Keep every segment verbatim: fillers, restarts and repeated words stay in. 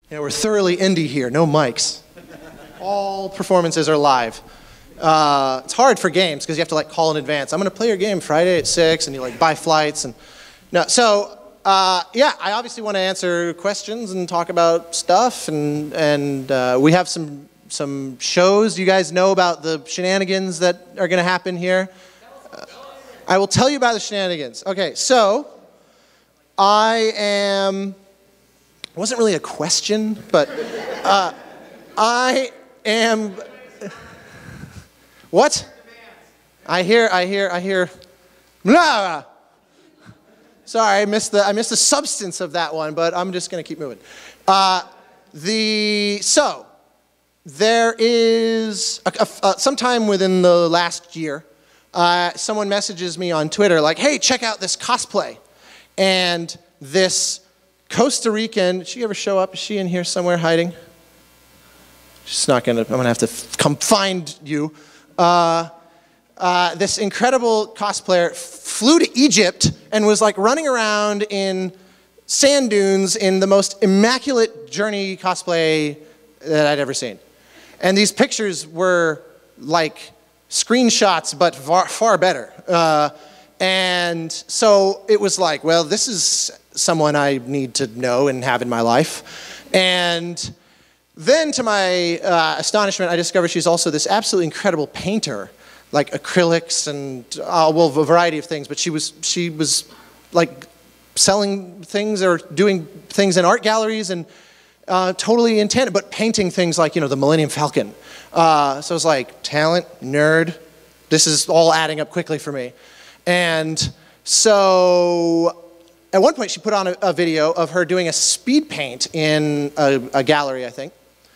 Yeah, we're thoroughly indie here, no mics. All performances are live. Uh, it's hard for games because you have to like call in advance. I'm going to play your game Friday at six, and you like buy flights and no. So uh, yeah, I obviously want to answer questions and talk about stuff, and and uh, we have some some shows. You guys know about the shenanigans that are going to happen here. Uh, I will tell you about the shenanigans. Okay, so I am. It wasn't really a question, but uh, I am. What? I hear, I hear, I hear. Blah. Sorry, I missed the I missed the substance of that one, but I'm just going to keep moving. Uh, the so there is a, a, uh, sometime within the last year, uh, someone messages me on Twitter like, "Hey, check out this cosplay," and this Costa Rican. Did she ever show up? Is she in here somewhere hiding? She's not gonna. I'm gonna have to f come find you. Uh, uh, this incredible cosplayer flew to Egypt and was like running around in sand dunes in the most immaculate journey cosplay that I'd ever seen. And these pictures were like screenshots, but far, far better. Uh, and so it was like, well, this is someone I need to know and have in my life. And then, to my uh, astonishment, I discovered she's also this absolutely incredible painter, like acrylics and uh, well, a variety of things. But she was she was like selling things or doing things in art galleries and uh, totally in tandem, but painting things like you know the Millennium Falcon. Uh, so it was like talent, nerd. This is all adding up quickly for me. And so at one point, she put on a, a video of her doing a speed paint in a, a gallery, I think.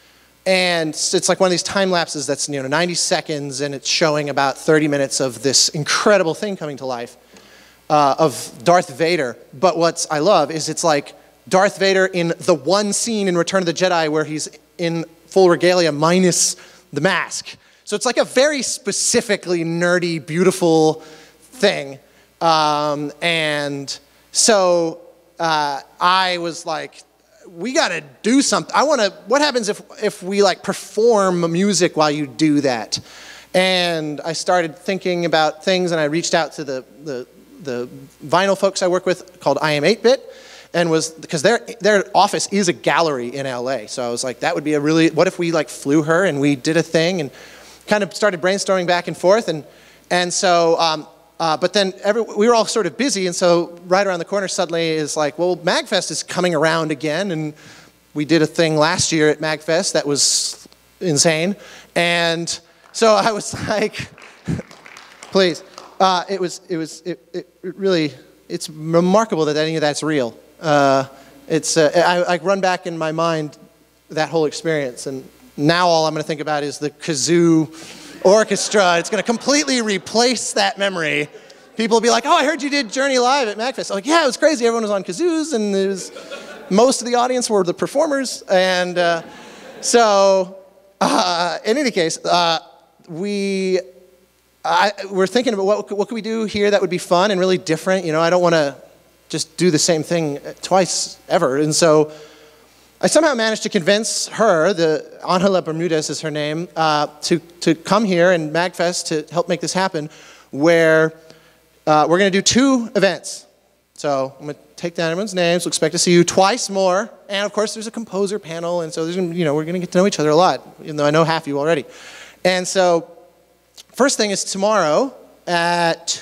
And it's like one of these time lapses that's you know ninety seconds, and it's showing about thirty minutes of this incredible thing coming to life uh, of Darth Vader. But what I love is it's like Darth Vader in the one scene in Return of the Jedi where he's in full regalia minus the mask. So it's like a very specifically nerdy, beautiful thing. Um, and so uh, I was like, we got to do something. I want to, what happens if, if we like perform music while you do that? And I started thinking about things, and I reached out to the, the, the vinyl folks I work with called I Am eight bit, and was, because their, their office is a gallery in L A. So I was like, that would be a really, what if we like flew her and we did a thing and kind of started brainstorming back and forth. And, and so, um, Uh, but then every, we were all sort of busy, and so right around the corner suddenly is like, well, MAGFest is coming around again, and we did a thing last year at MAGFest that was insane. And so I was like, please. Uh, it was, it was, it, it, it really, it's remarkable that any of that's real. Uh, it's, uh, I, I run back in my mind that whole experience, and now all I'm going to think about is the kazoo orchestra. It's going to completely replace that memory. People will be like, oh, I heard you did Journey live at MAGFest. I'm like, yeah, it was crazy. Everyone was on kazoos, and it was, most of the audience were the performers. And uh, so, uh, in any case, uh, we, I, we're thinking about what, what could we do here that would be fun and really different. You know, I don't want to just do the same thing twice ever. And so I somehow managed to convince her, the Angela Bermudez is her name, uh, to, to come here in MAGFest to help make this happen, where uh, we're going to do two events. So I'm going to take down everyone's names. We'll expect to see you twice more. And of course, there's a composer panel, and so there's, you know, we're going to get to know each other a lot, even though I know half you already. And so first thing is tomorrow at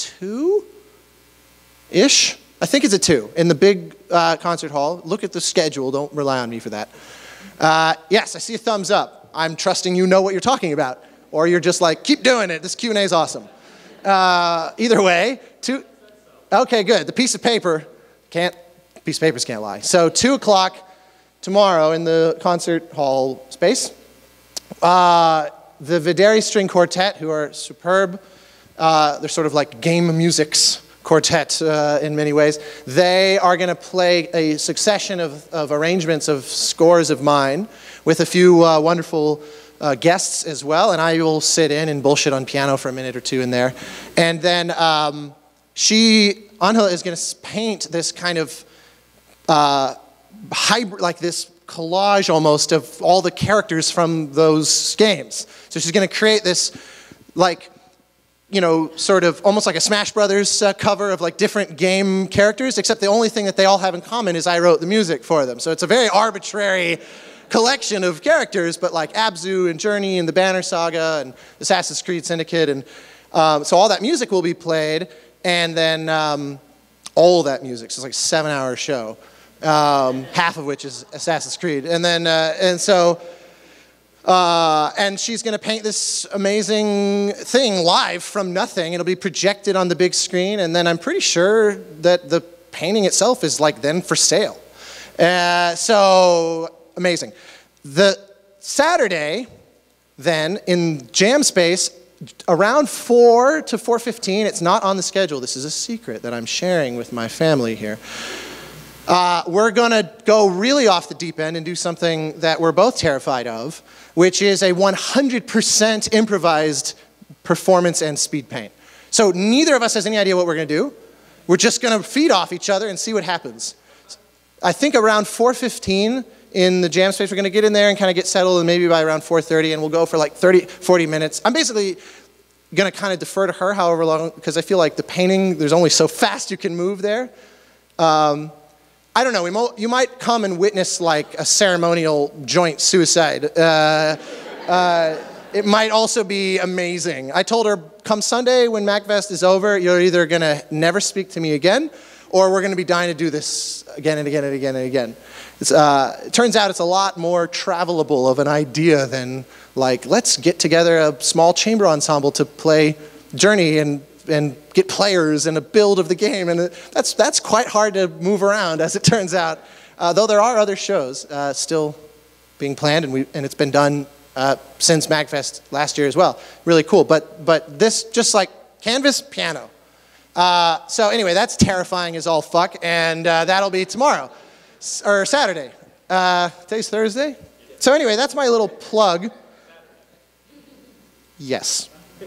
two-ish. I think it's at two in the big uh, concert hall. Look at the schedule. Don't rely on me for that. Uh, yes, I see a thumbs up. I'm trusting you know what you're talking about. Or you're just like, keep doing it. This Q and A is awesome. Uh, either way, two. Okay, good. The piece of paper can't, piece of papers can't lie. So two o'clock tomorrow in the concert hall space. Uh, the Wintory String Quartet, who are superb. Uh, they're sort of like game musics quartet uh, in many ways. They are going to play a succession of, of arrangements of scores of mine with a few uh, wonderful uh, guests as well, and I will sit in and bullshit on piano for a minute or two in there. And then um, she, Angela, is going to paint this kind of uh, hybrid, like this collage almost of all the characters from those games. So she's going to create this, like, you know, sort of almost like a Smash Brothers uh, cover of like different game characters, except the only thing that they all have in common is I wrote the music for them. So it's a very arbitrary collection of characters, but like Abzu and Journey and the Banner Saga and Assassin's Creed Syndicate. And um, so all that music will be played, and then um, all that music, so it's like a seven hour show, um, half of which is Assassin's Creed. And then, uh, and so, Uh, and she's going to paint this amazing thing live from nothing. It'll be projected on the big screen, and then I'm pretty sure that the painting itself is like then for sale. Uh, so amazing. The Saturday, then, in Jam Space, around four to four fifteen, it's not on the schedule. This is a secret that I'm sharing with my family here. Uh, we're going to go really off the deep end and do something that we're both terrified of, which is a one hundred percent improvised performance and speed paint. So neither of us has any idea what we're going to do. We're just going to feed off each other and see what happens. I think around four fifteen in the jam space, we're going to get in there and kind of get settled, and maybe by around four thirty, and we'll go for like thirty, forty minutes. I'm basically going to kind of defer to her however long, because I feel like the painting, there's only so fast you can move there. Um, I don't know, we mo you might come and witness like a ceremonial joint suicide. Uh, uh, it might also be amazing. I told her, come Sunday when MAGFest is over, you're either gonna never speak to me again, or we're gonna be dying to do this again and again and again and again. It's, uh, it turns out it's a lot more travelable of an idea than like, let's get together a small chamber ensemble to play Journey and and get players and a build of the game, and that's that's quite hard to move around, as it turns out. Uh, though there are other shows uh, still being planned, and we and it's been done uh, since MAGFest last year as well. Really cool. But but this just like canvas, piano. Uh, so anyway, that's terrifying as all fuck, and uh, that'll be tomorrow or Saturday. Uh, today's Thursday. So anyway, that's my little plug. Yes.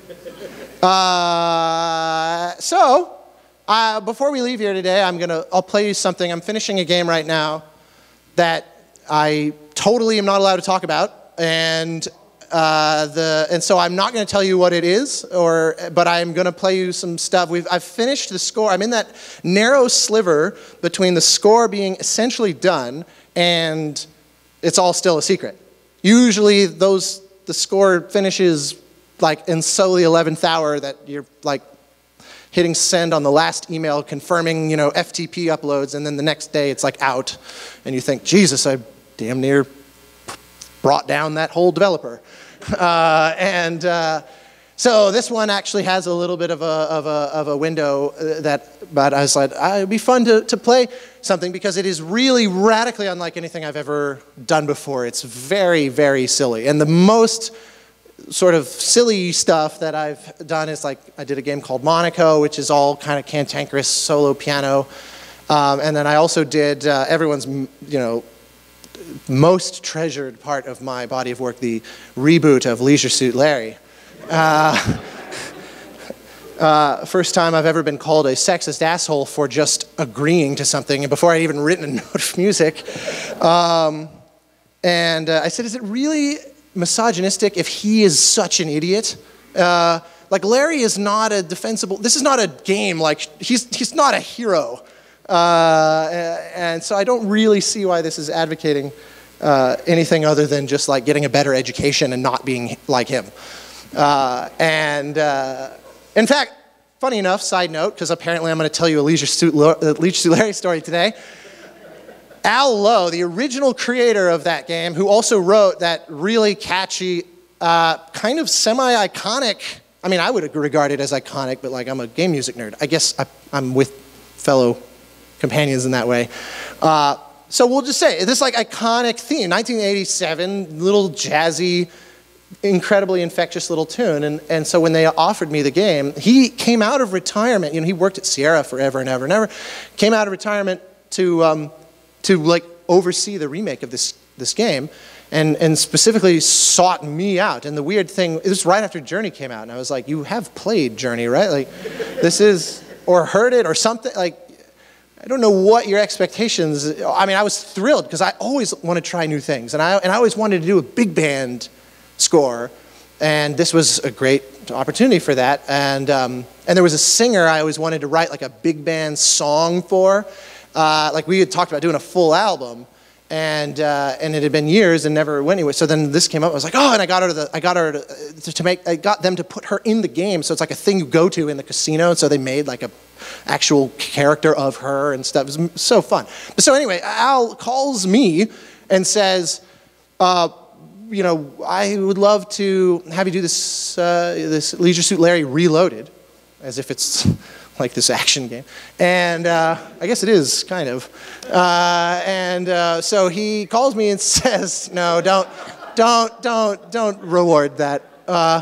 Uh, so, uh, before we leave here today, I'm gonna, I'll play you something. I'm finishing a game right now that I totally am not allowed to talk about, and uh, the, and so I'm not gonna tell you what it is, or, but I'm gonna play you some stuff. We've, I've finished the score. I'm in that narrow sliver between the score being essentially done and it's all still a secret. Usually, those, the score finishes like in so the eleventh hour that you're like hitting send on the last email confirming, you know, F T P uploads, and then the next day it's like out, and you think, Jesus, I damn near brought down that whole developer. Uh, and uh, so this one actually has a little bit of a, of a, of a window that, but I was like, ah, it'd be fun to, to play something because it is really radically unlike anything I've ever done before. It's very, very silly. And the most sort of silly stuff that I've done is like, I did a game called Monaco, which is all kind of cantankerous solo piano. Um, and then I also did uh, everyone's, you know, most treasured part of my body of work, the reboot of Leisure Suit Larry. Uh, uh, first time I've ever been called a sexist asshole for just agreeing to something and before I'd even written a note of music. Um, and uh, I said, is it really misogynistic if he is such an idiot? Uh, like Larry is not a defensible, this is not a game, like he's, he's not a hero. Uh, and so I don't really see why this is advocating uh, anything other than just like getting a better education and not being like him. Uh, and uh, in fact, funny enough, side note, because apparently I'm going to tell you a Leisure Suit, Leisure Suit Larry story today. Al Lowe, the original creator of that game, who also wrote that really catchy, uh, kind of semi-iconic, I mean, I would regard it as iconic, but like I'm a game music nerd. I guess I, I'm with fellow companions in that way. Uh, so we'll just say, this like iconic theme, nineteen eighty-seven, little jazzy, incredibly infectious little tune. And, and so when they offered me the game, he came out of retirement. You know, he worked at Sierra forever and ever and ever. Came out of retirement to, um, to like oversee the remake of this, this game. And, and specifically sought me out. And the weird thing, it was right after Journey came out. And I was like, you have played Journey, right? Like, this is, or heard it or something. Like, I don't know what your expectations, I mean, I was thrilled because I always want to try new things. And I, and I always wanted to do a big band score. And this was a great opportunity for that. And, um, and there was a singer I always wanted to write like a big band song for. Uh, like we had talked about doing a full album. And, uh, and it had been years and never went anywhere. So then this came up. I was like, oh, and I got her to, the, I got her to, to make, I got them to put her in the game. So it's like a thing you go to in the casino. So they made like a actual character of her and stuff. It was so fun. But so anyway, Al calls me and says, uh, you know, I would love to have you do this, uh, this Leisure Suit Larry Reloaded, as if it's like this action game. And uh, I guess it is, kind of. Uh, and uh, so he calls me and says, no, don't, don't, don't, don't reward that. Uh,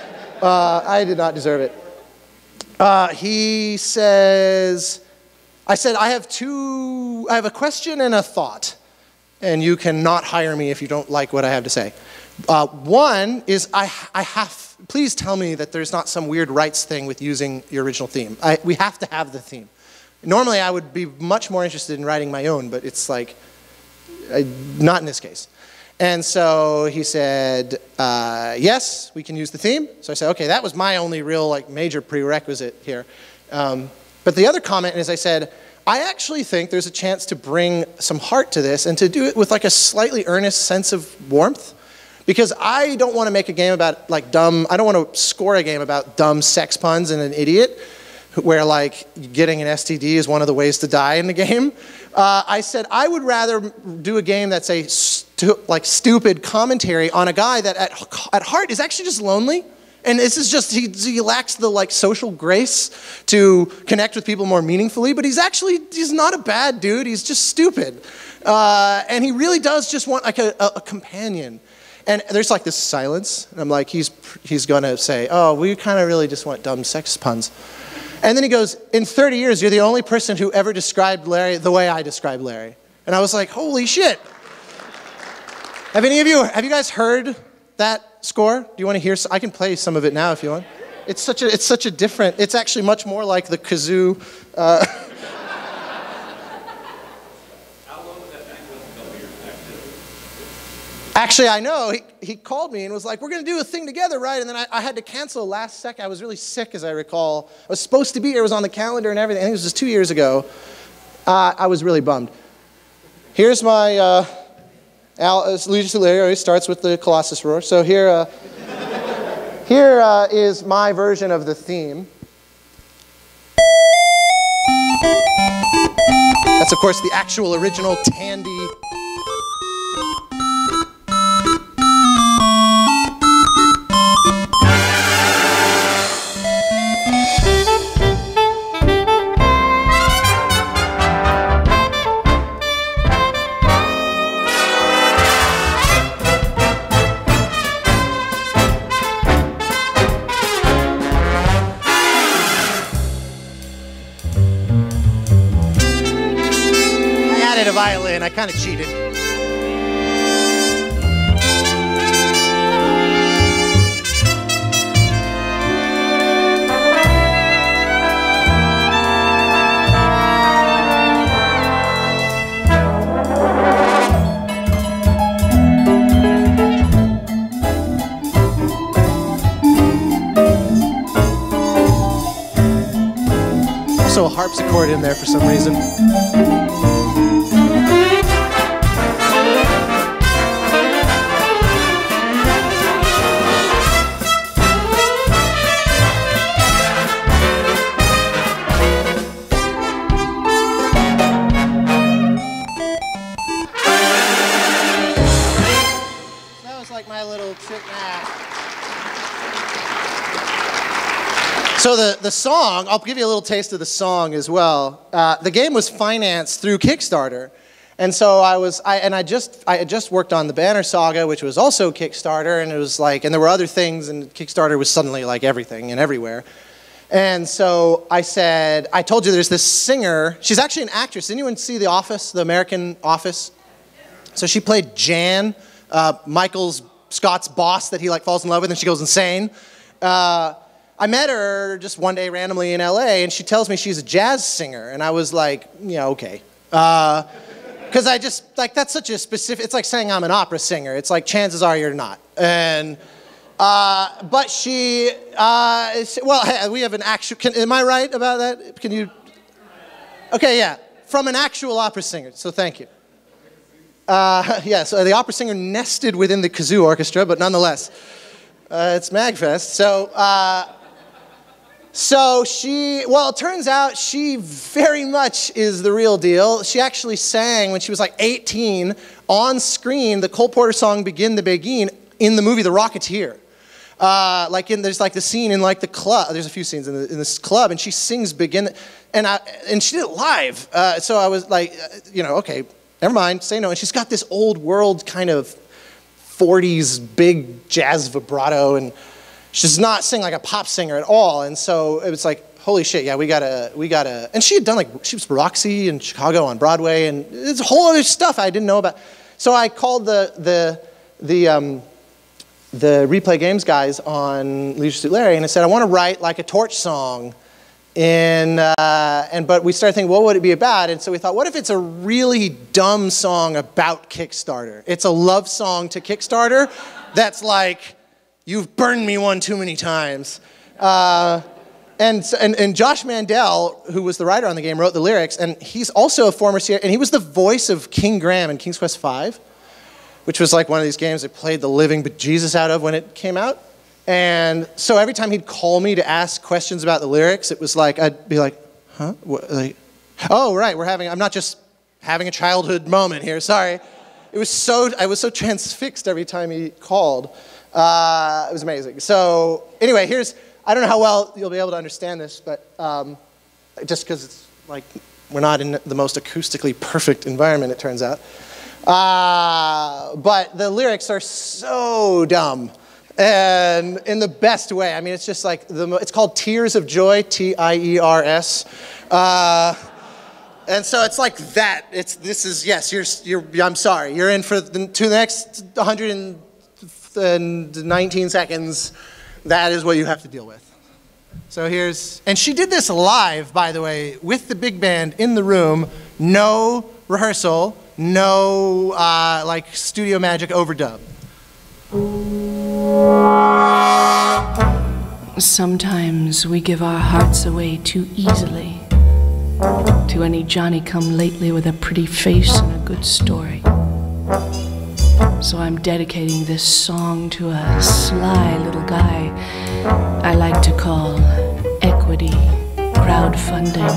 uh, I did not deserve it. Uh, he says, I said, I have two, I have a question and a thought, and you cannot hire me if you don't like what I have to say. Uh, one is, I, I have, please tell me that there's not some weird rights thing with using your original theme. I, we have to have the theme. Normally I would be much more interested in writing my own, but it's like, I, not in this case. And so he said, uh, yes, we can use the theme. So I said, okay, that was my only real like major prerequisite here. Um, but the other comment is I said, I actually think there's a chance to bring some heart to this and to do it with like a slightly earnest sense of warmth. Because I don't want to make a game about like dumb, I don't want to score a game about dumb sex puns and an idiot, where like getting an S T D is one of the ways to die in the game. Uh, I said I would rather do a game that's a stu like stupid commentary on a guy that at, at heart is actually just lonely. And this is just, he, he lacks the like social grace to connect with people more meaningfully, but he's actually, he's not a bad dude, he's just stupid. Uh, and he really does just want like a, a, a companion. And there's like this silence, and I'm like, he's, he's gonna say, oh, we kind of really just want dumb sex puns. And then he goes, in thirty years, you're the only person who ever described Larry the way I describe Larry. And I was like, holy shit. Have any of you, have you guys heard that score? Do you want to hear, I can play some of it now if you want. It's such a, it's such a different, it's actually much more like the kazoo. Uh, Actually, I know, he, he called me and was like, we're going to do a thing together, right? And then I, I had to cancel last second. I was really sick, as I recall. I was supposed to be here. It was on the calendar and everything. I think it was just two years ago. Uh, I was really bummed. Here's my, uh, Al, uh, Leisure Suit Larry always starts with the Colossus roar. So here, uh, here uh, is my version of the theme. That's, of course, the actual original Tandy. A violin, I kind of cheated. Also a harpsichord in there for some reason. So the, the song, I'll give you a little taste of the song as well. Uh, the game was financed through Kickstarter. And so I was, I, and I just, I had just worked on the Banner Saga, which was also Kickstarter, and it was like, and there were other things, and Kickstarter was suddenly like everything and everywhere. And so I said, I told you there's this singer, she's actually an actress. Anyone see The Office, the American Office? So she played Jan, uh, Michael's, Scott's boss that he like falls in love with and she goes insane. Uh, I met her just one day randomly in L A, and she tells me she's a jazz singer, and I was like, yeah, okay. Uh, Because I just, like, that's such a specific, it's like saying I'm an opera singer. It's like, chances are you're not. And, uh, but she, uh, is, well, we have an actual, can, am I right about that? Can you, okay, yeah, from an actual opera singer, so thank you. Uh, yeah, so the opera singer nested within the kazoo orchestra, but nonetheless, uh, it's MAGFest. So, uh, So she, well, it turns out she very much is the real deal. She actually sang when she was like eighteen on screen the Cole Porter song Begin the Begin in the movie The Rocketeer. Uh, like in, there's like the scene in like the club, there's a few scenes in, the, in this club, and she sings Begin, and, I, and she did it live. Uh, so I was like, you know, okay, never mind, say no. And she's got this old world kind of forties big jazz vibrato, and she does not sing like a pop singer at all, and so it was like, holy shit, yeah, we gotta, we gotta, and she had done like, she was Roxy in Chicago on Broadway, and it's a whole other stuff I didn't know about. So I called the, the, the, um, the Replay Games guys on Leisure Suit Larry, and I said, I want to write like a Torch song, in, uh, and, but we started thinking, what would it be about? And so we thought, what if it's a really dumb song about Kickstarter? It's a love song to Kickstarter that's like, you've burned me one too many times. Uh, and, and, and Josh Mandel, who was the writer on the game, wrote the lyrics, and he's also a former C I A, and he was the voice of King Graham in King's Quest five, which was like one of these games that played the living bejesus out of when it came out. And so every time he'd call me to ask questions about the lyrics, it was like, I'd be like, huh? What, like, oh, right, we're having, I'm not just having a childhood moment here, sorry. It was so, I was so transfixed every time he called. Uh, it was amazing. So anyway, here's, I don't know how well you'll be able to understand this, but um, just because it's like, we're not in the most acoustically perfect environment, it turns out. Uh, but the lyrics are so dumb, and in the best way. I mean, it's just like, the, it's called Tears of Joy, T I E R S. Uh, and so it's like that. It's, this is, yes, you're, you're, I'm sorry, you're in for the, to the next one hundred nineteen seconds, that is what you have to deal with. So here's, and she did this live, by the way, with the big band in the room, no rehearsal, no uh, like studio magic overdub. Sometimes we give our hearts away too easily to any Johnny-come-lately with a pretty face and a good story. So I'm dedicating this song to a sly little guy I like to call Equity Crowdfunding.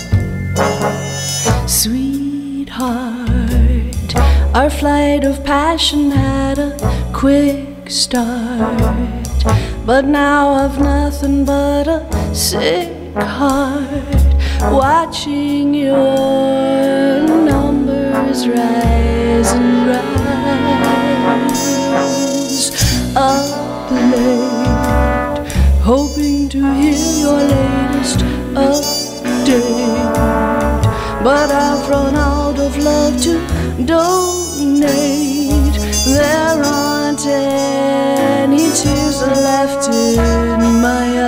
Sweetheart, our flight of passion had a quick start, but now I've nothing but a sick heart, watching your numbers rise and rise. Up late, hoping to hear your latest update, but I've run out of love to donate. There aren't any tears left in my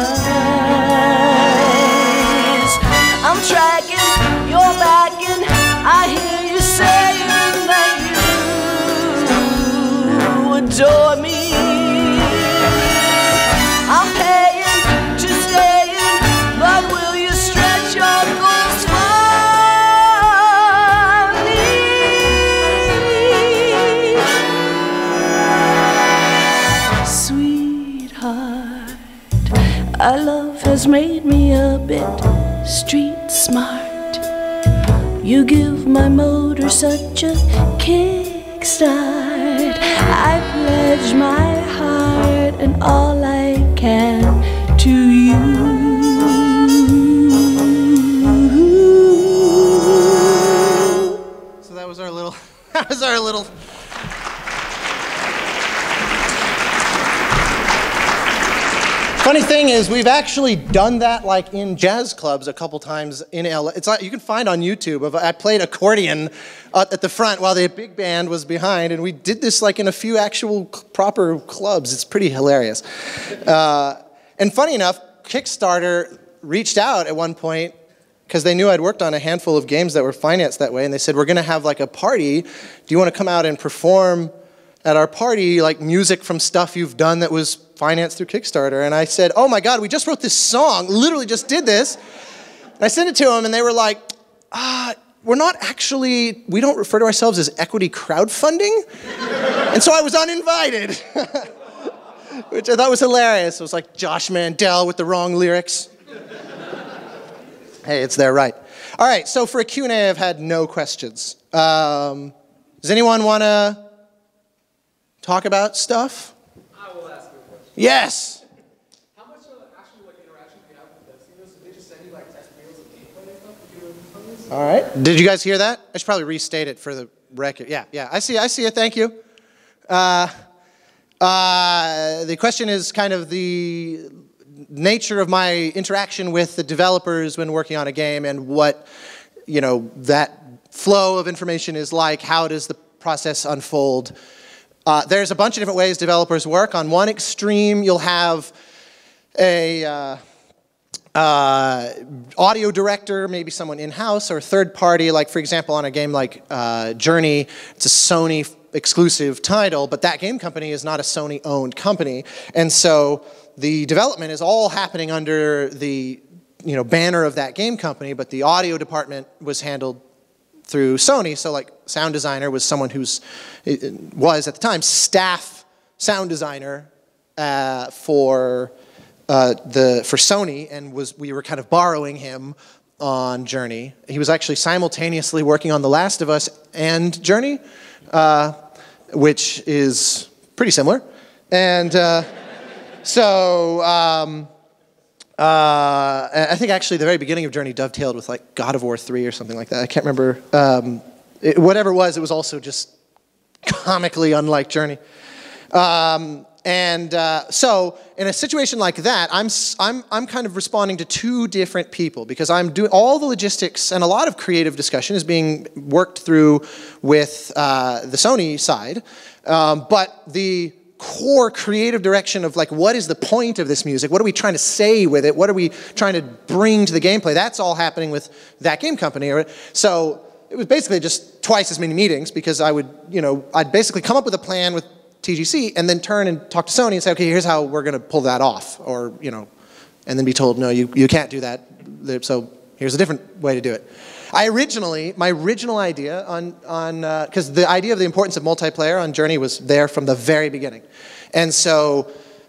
eyes. I'm tracking, you're backing, I hear you saying that you adore me. I'm paying to stay in, but will you stretch your goals for me? Sweetheart, our love has made me a bit street smart. You give my motor such a kickstart. I pledge my heart and all I can to you. So that was our little, that was our little. Funny thing is, we've actually done that like in jazz clubs a couple times in L A. It's like, you can find on YouTube. I played accordion uh, at the front while the big band was behind, and we did this like in a few actual proper clubs. It's pretty hilarious. Uh, and funny enough, Kickstarter reached out at one point because they knew I'd worked on a handful of games that were financed that way, and they said, we're going to have like a party. Do you want to come out and perform at our party, like music from stuff you've done that was financed through Kickstarter? And I said, oh my God, we just wrote this song, literally just did this. And I sent it to them, and they were like, ah, we're not actually, we don't refer to ourselves as equity crowdfunding. And so I was uninvited, which I thought was hilarious. It was like Josh Mandel with the wrong lyrics. Hey, it's there, right. All right, so for a Q and A, I've had no questions. Um, does anyone want to talk about stuff? I will ask you a question. Yes. How much of actual like interaction do you have with them? So they just send you like test reels of gameplay and stuff if you do this? All right. Did you guys hear that? I should probably restate it for the record. Yeah, yeah. I see. I see it. Thank you. Uh, uh, the question is kind of the nature of my interaction with the developers when working on a game, and what, you know, that flow of information is like. How does the process unfold? Uh, there's a bunch of different ways developers work. On one extreme, you'll have a uh, uh, audio director, maybe someone in-house, or third party. Like, for example, on a game like uh, Journey, it's a Sony exclusive title, but that game company is not a Sony-owned company. And so the development is all happening under the, you know, banner of that game company, but the audio department was handled through Sony. So like sound designer was someone who's, was at the time, staff sound designer uh, for uh, the for Sony, and was we were kind of borrowing him on Journey. He was actually simultaneously working on The Last of Us and Journey, uh, which is pretty similar. And uh, so um, uh, I think actually the very beginning of Journey dovetailed with like God of War three or something like that. I can't remember. Um, it, whatever it was, it was also just comically unlike Journey. Um, and uh, so in a situation like that, I'm, I'm, I'm kind of responding to two different people, because I'm doing all the logistics, and a lot of creative discussion is being worked through with uh, the Sony side. Um, but the core creative direction of like, what is the point of this music? What are we trying to say with it? What are we trying to bring to the gameplay? That's all happening with that game company. So it was basically just twice as many meetings, because I would, you know, I'd basically come up with a plan with T G C and then turn and talk to Sony and say, okay, here's how we're going to pull that off. Or, you know, and then be told, no, you, you can't do that. So here's a different way to do it. I originally, my original idea on, on because uh, the idea of the importance of multiplayer on Journey was there from the very beginning. And so,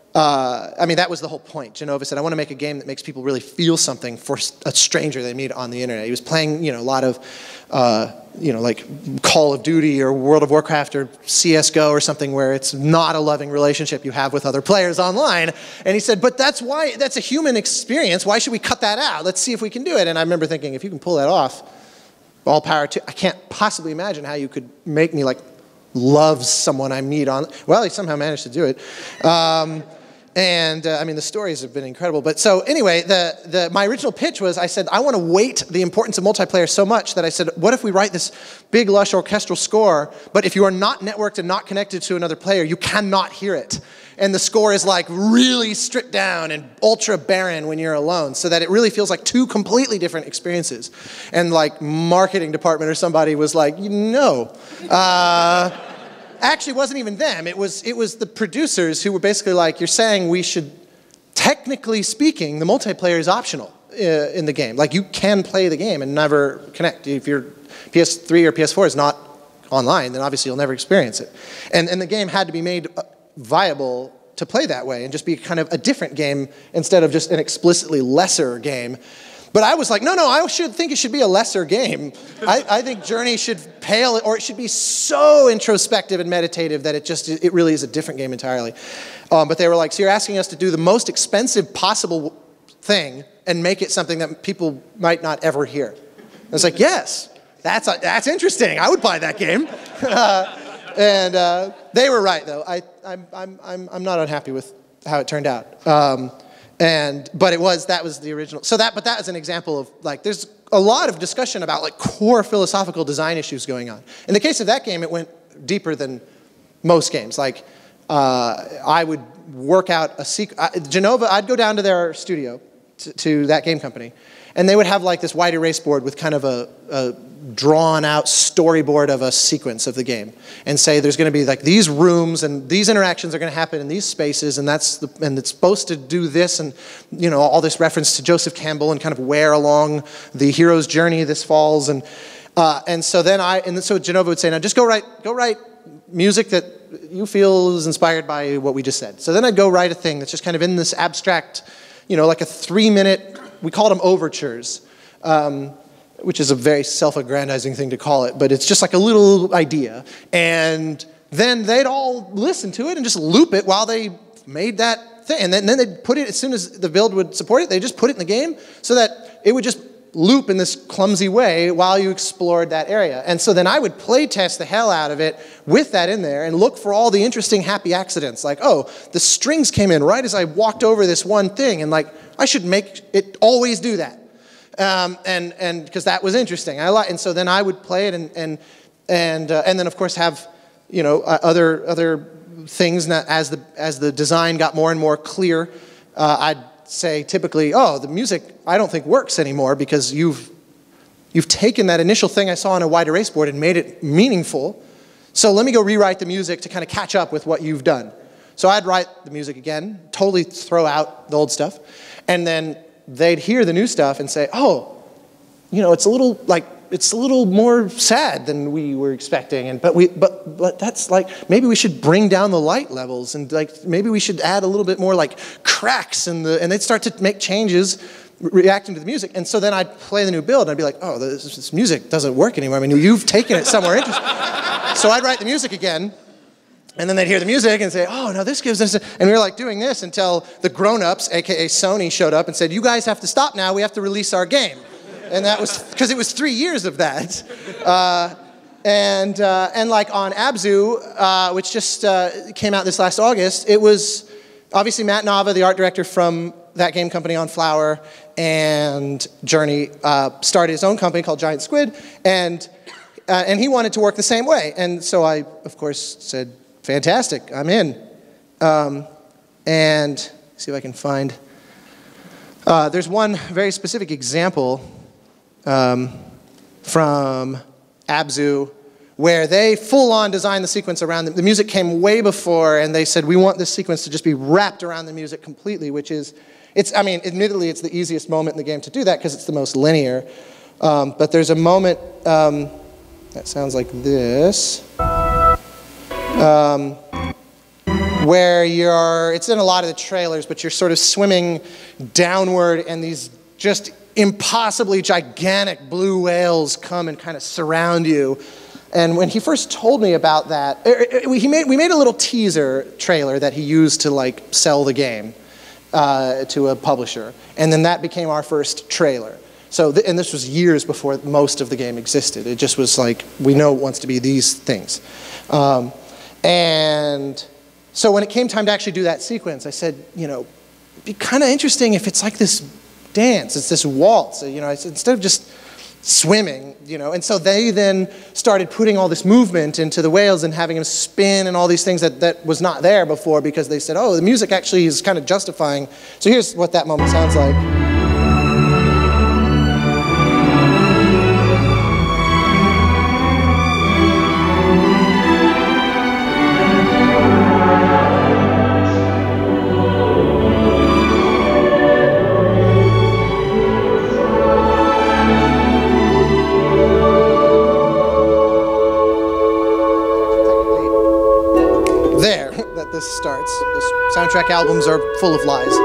uh, I mean, that was the whole point. Genova said, I want to make a game that makes people really feel something for a stranger they meet on the internet. He was playing, you know, a lot of, uh, you know, like Call of Duty or World of Warcraft or C S G O or something, where it's not a loving relationship you have with other players online. And he said, but that's why, that's a human experience. Why should we cut that out? Let's see if we can do it. And I remember thinking, if you can pull that off, all power to, I can't possibly imagine how you could make me like love someone I meet on, well, he somehow managed to do it. Um, And uh, I mean, the stories have been incredible. But so anyway, the, the, my original pitch was, I said, I want to weight the importance of multiplayer so much that I said, what if we write this big, lush orchestral score, but if you are not networked and not connected to another player, you cannot hear it. And the score is like really stripped down and ultra barren when you're alone, so that it really feels like two completely different experiences. And like marketing department or somebody was like, no. Uh, Actually, it wasn't even them. It was, it was the producers who were basically like, you're saying we should, technically speaking, the multiplayer is optional uh, in the game. Like, you can play the game and never connect. If your P S three or P S four is not online, then obviously you'll never experience it. And, and the game had to be made viable to play that way and just be kind of a different game instead of just an explicitly lesser game. But I was like, no, no, I should think it should be a lesser game. I, I think Journey should pale, or it should be so introspective and meditative that it just, it really is a different game entirely. Um, but they were like, so you're asking us to do the most expensive possible thing and make it something that people might not ever hear. And I was like, yes, that's, a, that's interesting. I would buy that game. uh, and uh, they were right, though. I, I'm, I'm, I'm, I'm not unhappy with how it turned out. Um, And, but it was, that was the original. So that, but that is an example of like, there's a lot of discussion about like core philosophical design issues going on. In the case of that game, it went deeper than most games. Like, uh, I would work out a sequence. Genova, I'd go down to their studio, to, to that game company, and they would have like this wide erase board with kind of a, a drawn out storyboard of a sequence of the game, and say there's going to be like these rooms and these interactions are going to happen in these spaces, and that's the, and it's supposed to do this, and you know, all this reference to Joseph Campbell and kind of where along the hero's journey this falls, and uh, and so then I and so Genova would say, now just go write go write music that you feel is inspired by what we just said. So then I'd go write a thing that's just kind of in this abstract, you know, like a three minute, we called them overtures. Um, which is a very self-aggrandizing thing to call it, but it's just like a little idea. And then they'd all listen to it and just loop it while they made that thing. And then, then they'd put it, as soon as the build would support it, they just put it in the game so that it would just loop in this clumsy way while you explored that area. And so then I would play test the hell out of it with that in there and look for all the interesting happy accidents. Like, oh, the strings came in right as I walked over this one thing, and like, I should make it always do that. Um, and and because that was interesting, I like, and so then I would play it, and and and uh, and then of course have, you know, uh, other other things. That as the as the design got more and more clear, uh, I'd say typically, oh, the music I don't think works anymore because you've you've taken that initial thing I saw on a wide erase board and made it meaningful. So let me go rewrite the music to kind of catch up with what you've done. So I'd write the music again, totally throw out the old stuff, and then they'd hear the new stuff and say, oh, you know, it's a little like it's a little more sad than we were expecting, and but we but but that's like, maybe we should bring down the light levels, and like maybe we should add a little bit more like cracks in the, and they'd start to make changes reacting to the music. And so then I'd play the new build and I'd be like, oh, this, this music doesn't work anymore. I mean, you've taken it somewhere interesting. So I'd write the music again. And then they'd hear the music and say, oh, now this gives us, a... and we were like doing this until the grown-ups, A K A Sony, showed up and said, you guys have to stop now, we have to release our game. And that was, because it was three years of that. Uh, and, uh, and like on Abzu, uh, which just uh, came out this last August, it was obviously Matt Nava, the art director from that game company on Flower and Journey, uh, started his own company called Giant Squid, and, uh, and he wanted to work the same way. And so I, of course, said, fantastic, I'm in. Um, and see if I can find, uh, there's one very specific example um, from Abzu where they full-on designed the sequence around them. The music came way before, and they said, we want this sequence to just be wrapped around the music completely, which is, it's, I mean, admittedly, it's the easiest moment in the game to do that because it's the most linear. Um, but there's a moment um, that sounds like this. Um, where you're, it's in a lot of the trailers, but you're sort of swimming downward and these just impossibly gigantic blue whales come and kind of surround you. And when he first told me about that, it, it, he made, we made a little teaser trailer that he used to like sell the game uh, to a publisher. And then that became our first trailer. So, th and this was years before most of the game existed. It just was like, we know it wants to be these things. Um, And so when it came time to actually do that sequence, I said, you know, it'd be kind of interesting if it's like this dance, it's this waltz, you know, I said, instead of just swimming, you know. And so they then started putting all this movement into the whales and having them spin and all these things that, that was not there before, because they said, oh, the music actually is kind of justifying. So here's what that moment sounds like. This starts. This soundtrack albums are full of lies.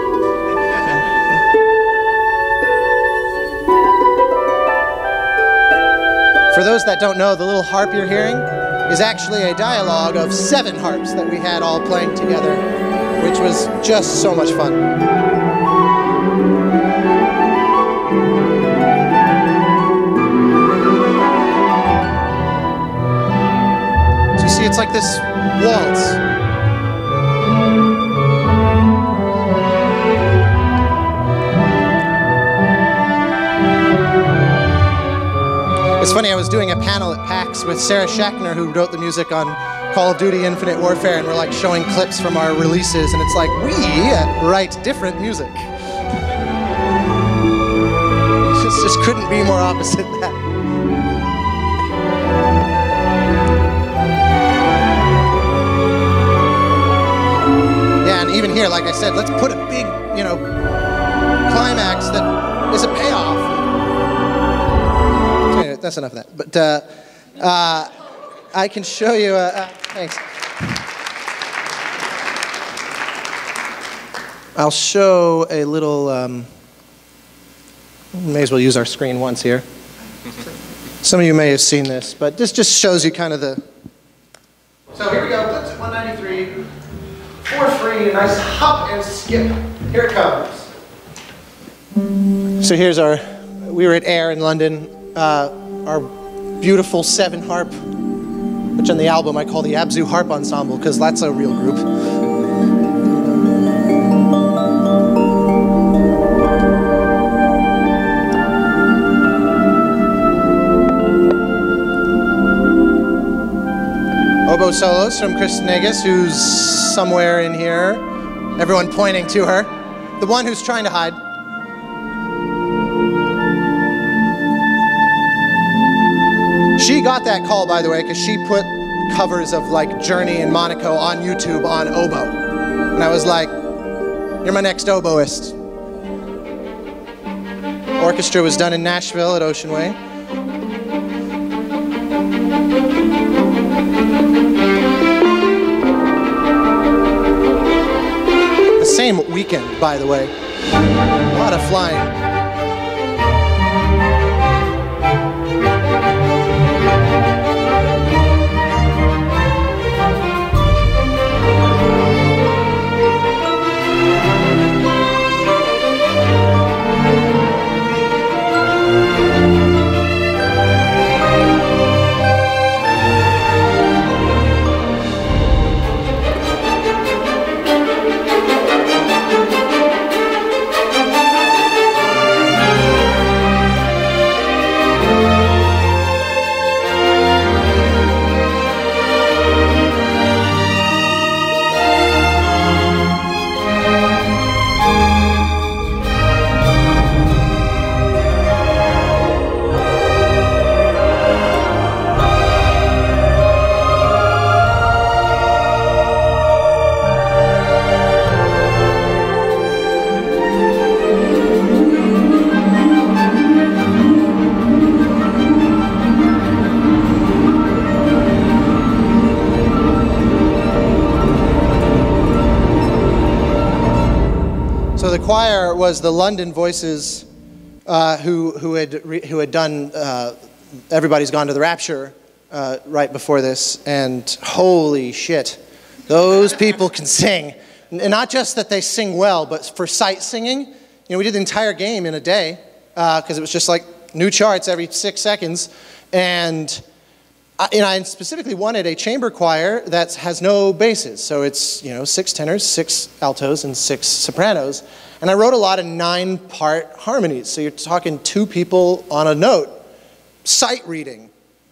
For those that don't know, the little harp you're hearing is actually a dialogue of seven harps that we had all playing together, which was just so much fun. So you see, it's like this waltz. It's funny, I was doing a panel at PAX with Sarah Schachner, who wrote the music on Call of Duty Infinite Warfare, and we're like showing clips from our releases, and it's like, we write different music. It just couldn't be more opposite that. Yeah, and even here, like I said, let's put a big, you know, climax that is a payoff. Anyway, that's enough of that. But uh, uh, I can show you, uh, uh, thanks. I'll show a little, um, may as well use our screen once here. Some of you may have seen this, but this just shows you kind of the... So here we go, Blitz at one ninety-three, for free, a nice hop and skip. Here it comes. So here's our, we were at Air in London, uh, our beautiful seven harp, which on the album I call the Abzu Harp Ensemble, because that's a real group. Oboe solos from Chris Negus, who's somewhere in here. Everyone pointing to her. The one who's trying to hide. She got that call, by the way, because she put covers of like Journey and Monaco on YouTube on oboe. And I was like, you're my next oboist. Orchestra was done in Nashville at Ocean Way. The same weekend, by the way. A lot of flying. The choir was the London Voices, uh, who who had re who had done uh, Everybody's Gone to the Rapture uh, right before this, and holy shit, those people can sing, and not just that they sing well, but for sight singing. You know, we did the entire game in a day because uh, it was just like new charts every six seconds, and. I, and I specifically wanted a chamber choir that has no basses, so it's, you know, six tenors, six altos, and six sopranos. And I wrote a lot of nine-part harmonies, so you're talking two people on a note, sight reading,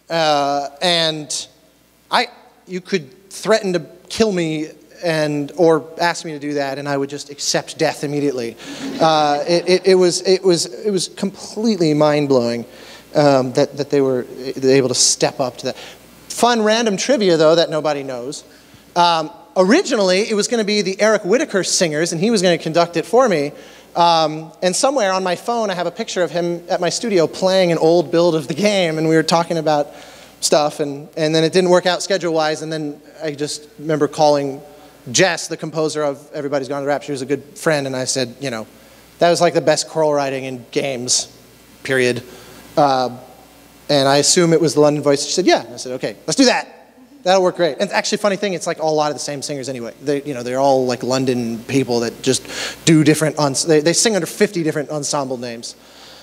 uh, and I, you could threaten to kill me and or ask me to do that, and I would just accept death immediately. Uh, it, it, it was it was it was completely mind-blowing. Um, that, that they were able to step up to that. Fun random trivia, though, that nobody knows. Um, originally, it was going to be the Eric Whitacre Singers, and he was going to conduct it for me. Um, and somewhere on my phone, I have a picture of him at my studio playing an old build of the game, and we were talking about stuff, and, and then it didn't work out schedule-wise, and then I just remember calling Jess, the composer of Everybody's Gone to the Rapture, who's a good friend, and I said, you know, that was like the best choral writing in games, period. Uh, and I assume it was the London Voice. She said, yeah. And I said, okay, let's do that. That'll work great. And actually, funny thing, it's like a lot of the same singers anyway. They, you know, they're all like London people that just do different, they, they sing under fifty different ensemble names.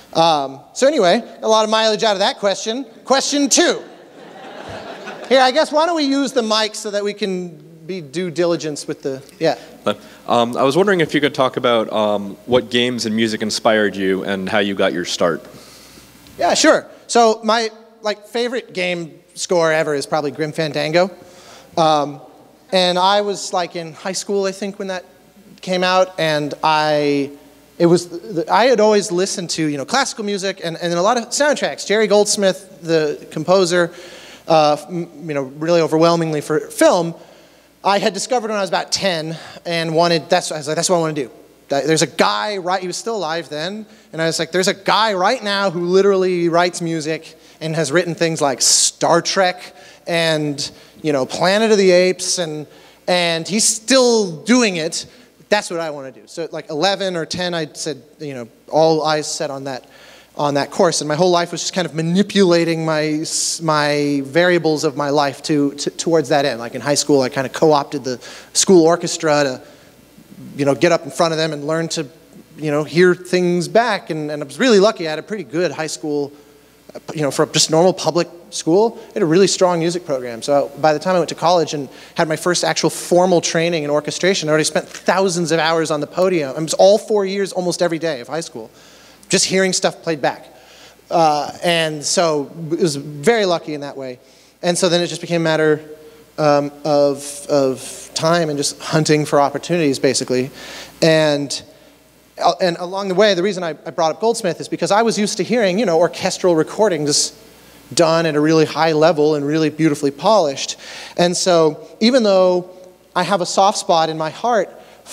Um, so anyway, a lot of mileage out of that question. Question two. Here, I guess, why don't we use the mic so that we can be due diligence with the, yeah. Um, I was wondering if you could talk about um, what games and music inspired you and how you got your start. Yeah, sure. So my like favorite game score ever is probably Grim Fandango. Um, and I was like in high school, I think, when that came out, and I, it was, I had always listened to, you know, classical music and, and a lot of soundtracks. Jerry Goldsmith, the composer, uh, you know, really overwhelmingly for film, I had discovered when I was about ten and wanted, that's, I was like, that's what I want to do. There's a guy, right, he was still alive then, and I was like, there's a guy right now who literally writes music and has written things like Star Trek and, you know, Planet of the Apes, and, and he's still doing it. That's what I want to do. So at like eleven or ten, I said, you know, all eyes set on that, on that course, and my whole life was just kind of manipulating my, my variables of my life to, to, towards that end. Like in high school, I kind of co-opted the school orchestra to, you know, get up in front of them and learn to, you know, hear things back. And, and I was really lucky. I had a pretty good high school, you know, for just normal public school. I had a really strong music program. So by the time I went to college and had my first actual formal training in orchestration, I already spent thousands of hours on the podium. It was all four years, almost every day of high school, just hearing stuff played back. Uh, and so it was very lucky in that way. And so then it just became a matter um, of, of time and just hunting for opportunities, basically. And, and along the way, the reason I, I brought up Goldsmith is because I was used to hearing, you know, orchestral recordings done at a really high level and really beautifully polished. And so even though I have a soft spot in my heart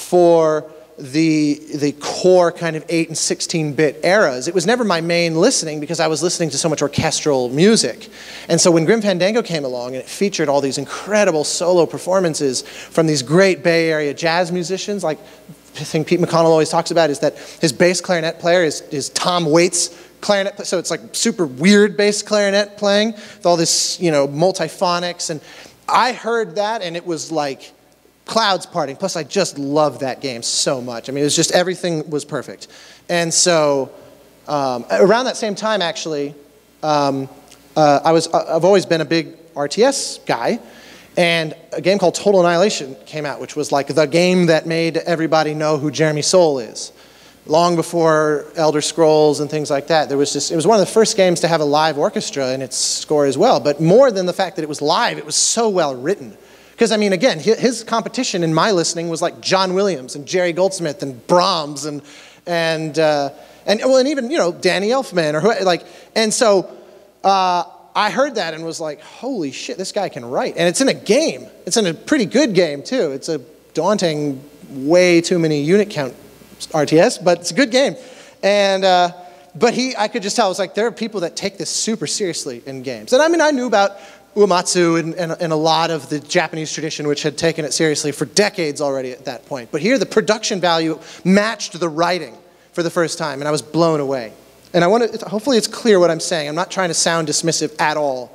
for the, the core kind of eight and sixteen bit eras, it was never my main listening because I was listening to so much orchestral music. And so when Grim Fandango came along and it featured all these incredible solo performances from these great Bay Area jazz musicians, like the thing Pete McConnell always talks about is that his bass clarinet player is, is Tom Waits' clarinet, so it's like super weird bass clarinet playing with all this, you know, multiphonics. And I heard that and it was like clouds parting. Plus I just loved that game so much. I mean, it was just, everything was perfect. And so um, around that same time, actually, um, uh, I was, I've always been a big R T S guy, and a game called Total Annihilation came out, which was like the game that made everybody know who Jeremy Soule is. Long before Elder Scrolls and things like that, there was just, it was one of the first games to have a live orchestra in its score as well. But more than the fact that it was live, it was so well written. Because, I mean, again, his competition in my listening was like John Williams and Jerry Goldsmith and Brahms and, and, uh, and, well, and even, you know, Danny Elfman or who, like, and so uh, I heard that and was like, holy shit, this guy can write. And it's in a game. It's in a pretty good game, too. It's a daunting, way too many unit count R T S, but it's a good game. And, uh, but he, I could just tell, it was like, there are people that take this super seriously in games. And I mean, I knew about Uematsu and, and, and a lot of the Japanese tradition, which had taken it seriously for decades already at that point. But here, the production value matched the writing for the first time, and I was blown away. And I want to, hopefully it's clear what I'm saying. I'm not trying to sound dismissive at all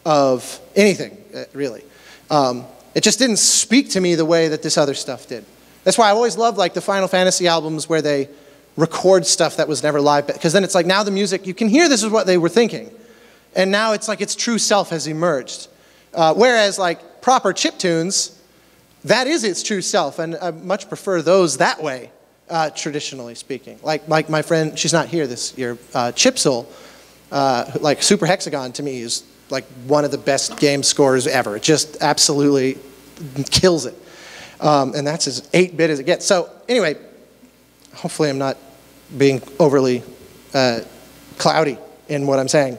of anything, really. Um, it just didn't speak to me the way that this other stuff did. That's why I always loved like the Final Fantasy albums where they record stuff that was never live, because then it's like now the music, you can hear this is what they were thinking. And now it's like its true self has emerged. Uh, whereas like proper chiptunes, that is its true self, and I much prefer those that way, uh, traditionally speaking. Like, like my friend, she's not here this year, uh, Chipsoul, uh, like Super Hexagon to me is like one of the best game scores ever. It just absolutely kills it. Um, and that's as eight bit as it gets. So anyway, hopefully I'm not being overly uh, cloudy in what I'm saying.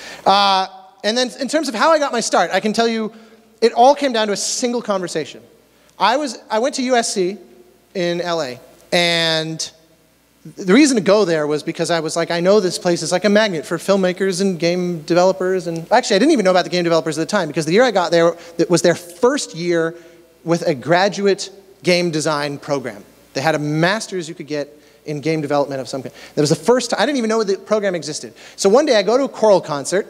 Uh, and then in terms of how I got my start, I can tell you it all came down to a single conversation. I, was, I went to U S C in L A, and the reason to go there was because I was like, I know this place is like a magnet for filmmakers and game developers. And actually, I didn't even know about the game developers at the time, because the year I got there, it was their first year with a graduate game design program. They had a master's you could get in game development of some kind. That was the first time, I didn't even know the program existed. So one day I go to a choral concert.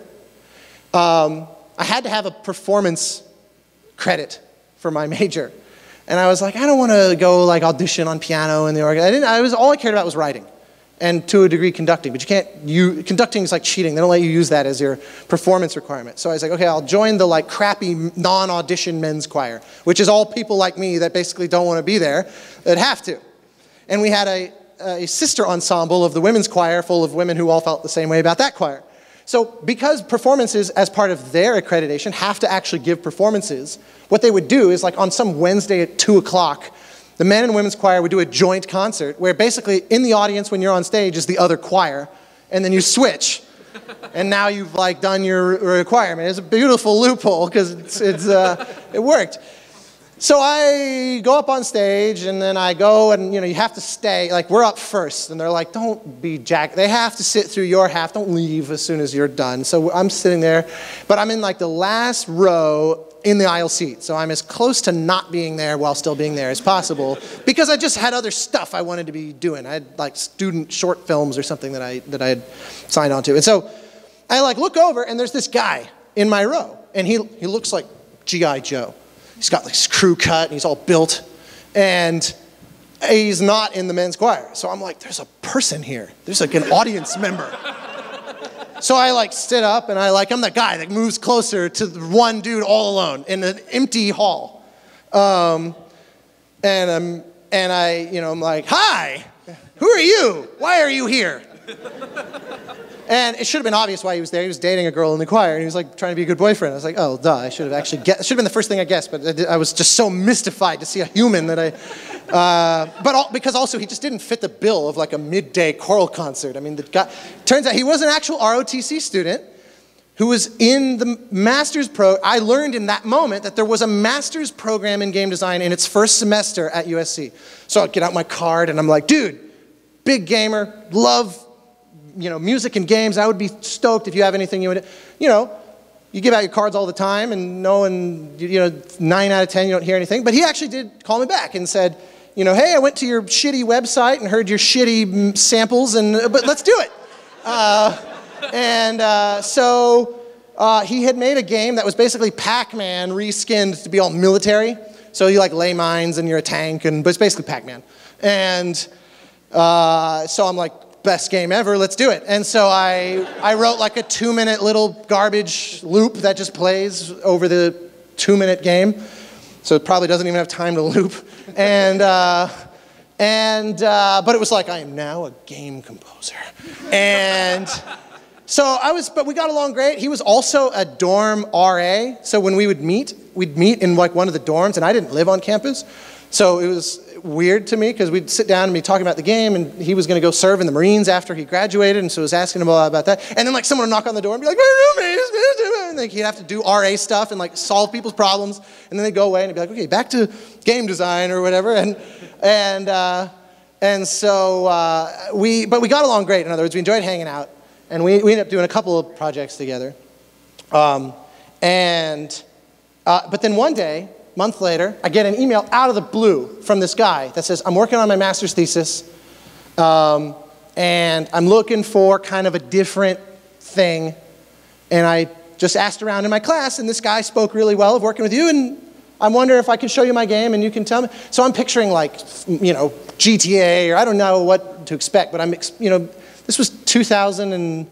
Um, I had to have a performance credit for my major. And I was like, I don't want to go like audition on piano in the organ. I didn't, I was, all I cared about was writing. And to a degree conducting, but you can't, you, conducting is like cheating. They don't let you use that as your performance requirement. So I was like, okay, I'll join the like crappy non-audition men's choir, which is all people like me that basically don't want to be there, that have to. And we had a, a sister ensemble of the women's choir full of women who all felt the same way about that choir. So because performances, as part of their accreditation, have to actually give performances, what they would do is, like on some Wednesday at two o'clock, the men and women's choir would do a joint concert where basically in the audience when you're on stage is the other choir, and then you switch. And now you've like done your requirement. It's a beautiful loophole because it's, it's, uh, it worked. So I go up on stage, and then I go, and you know, you have to stay, like we're up first, and they're like, don't be jack, they have to sit through your half, don't leave as soon as you're done. So I'm sitting there, but I'm in like the last row in the aisle seat, so I'm as close to not being there while still being there as possible, because I just had other stuff I wanted to be doing. I had like student short films or something that I, that I had signed on to. And so I like look over, and there's this guy in my row, and he, he looks like G I Joe. He's got like this crew cut, and he's all built, and he's not in the men's choir. So I'm like, there's a person here. There's like an audience member. So I like stood up, and I like, I'm the guy that moves closer to the one dude all alone in an empty hall. Um, and, um, and I, you know, I'm like, hi, who are you? Why are you here? And it should have been obvious why he was there. He was dating a girl in the choir, and he was like trying to be a good boyfriend. I was like, oh, duh, I should have actually guessed. It should have been the first thing I guessed, but I, did, I was just so mystified to see a human that I, uh, but all, because also he just didn't fit the bill of like a midday choral concert. I mean, the guy, turns out he was an actual R O T C student who was in the master's pro. I learned in that moment that there was a master's program in game design in its first semester at U S C. So I get out my card, and I'm like, dude, big gamer, love, you know, music and games. I would be stoked if you have anything you would, you know, you give out your cards all the time, and no one, you know, nine out of ten, you don't hear anything. But he actually did call me back and said, you know, hey, I went to your shitty website and heard your shitty samples, and but let's do it. Uh, and uh, so uh, he had made a game that was basically Pac-Man reskinned to be all military. So you like lay mines, and you're a tank, and but it's basically Pac-Man. And uh, so I'm like, best game ever, let's do it. And so I, I wrote like a two minute little garbage loop that just plays over the two minute game. So it probably doesn't even have time to loop. And, uh, and uh, but it was like, I am now a game composer. And so I was, but we got along great. He was also a dorm R A. So when we would meet, we'd meet in like one of the dorms, and I didn't live on campus. So it was weird to me because we'd sit down and be talking about the game, and he was going to go serve in the Marines after he graduated, and so I was asking him a lot about that. And then like someone would knock on the door and be like, my roommate is, and like he'd have to do R A stuff and like solve people's problems, and then they'd go away and he'd be like, okay, back to game design or whatever. And and uh, and so uh, we, but we got along great. In other words, we enjoyed hanging out, and we, we ended up doing a couple of projects together. Um, and uh, but then one day, month later, I get an email out of the blue from this guy that says, I'm working on my master's thesis, um, and I'm looking for kind of a different thing. And I just asked around in my class, and this guy spoke really well of working with you, and I'm wondering if I can show you my game and you can tell me. So I'm picturing like, you know, G T A, or I don't know what to expect, but I'm, you know, this was two thousand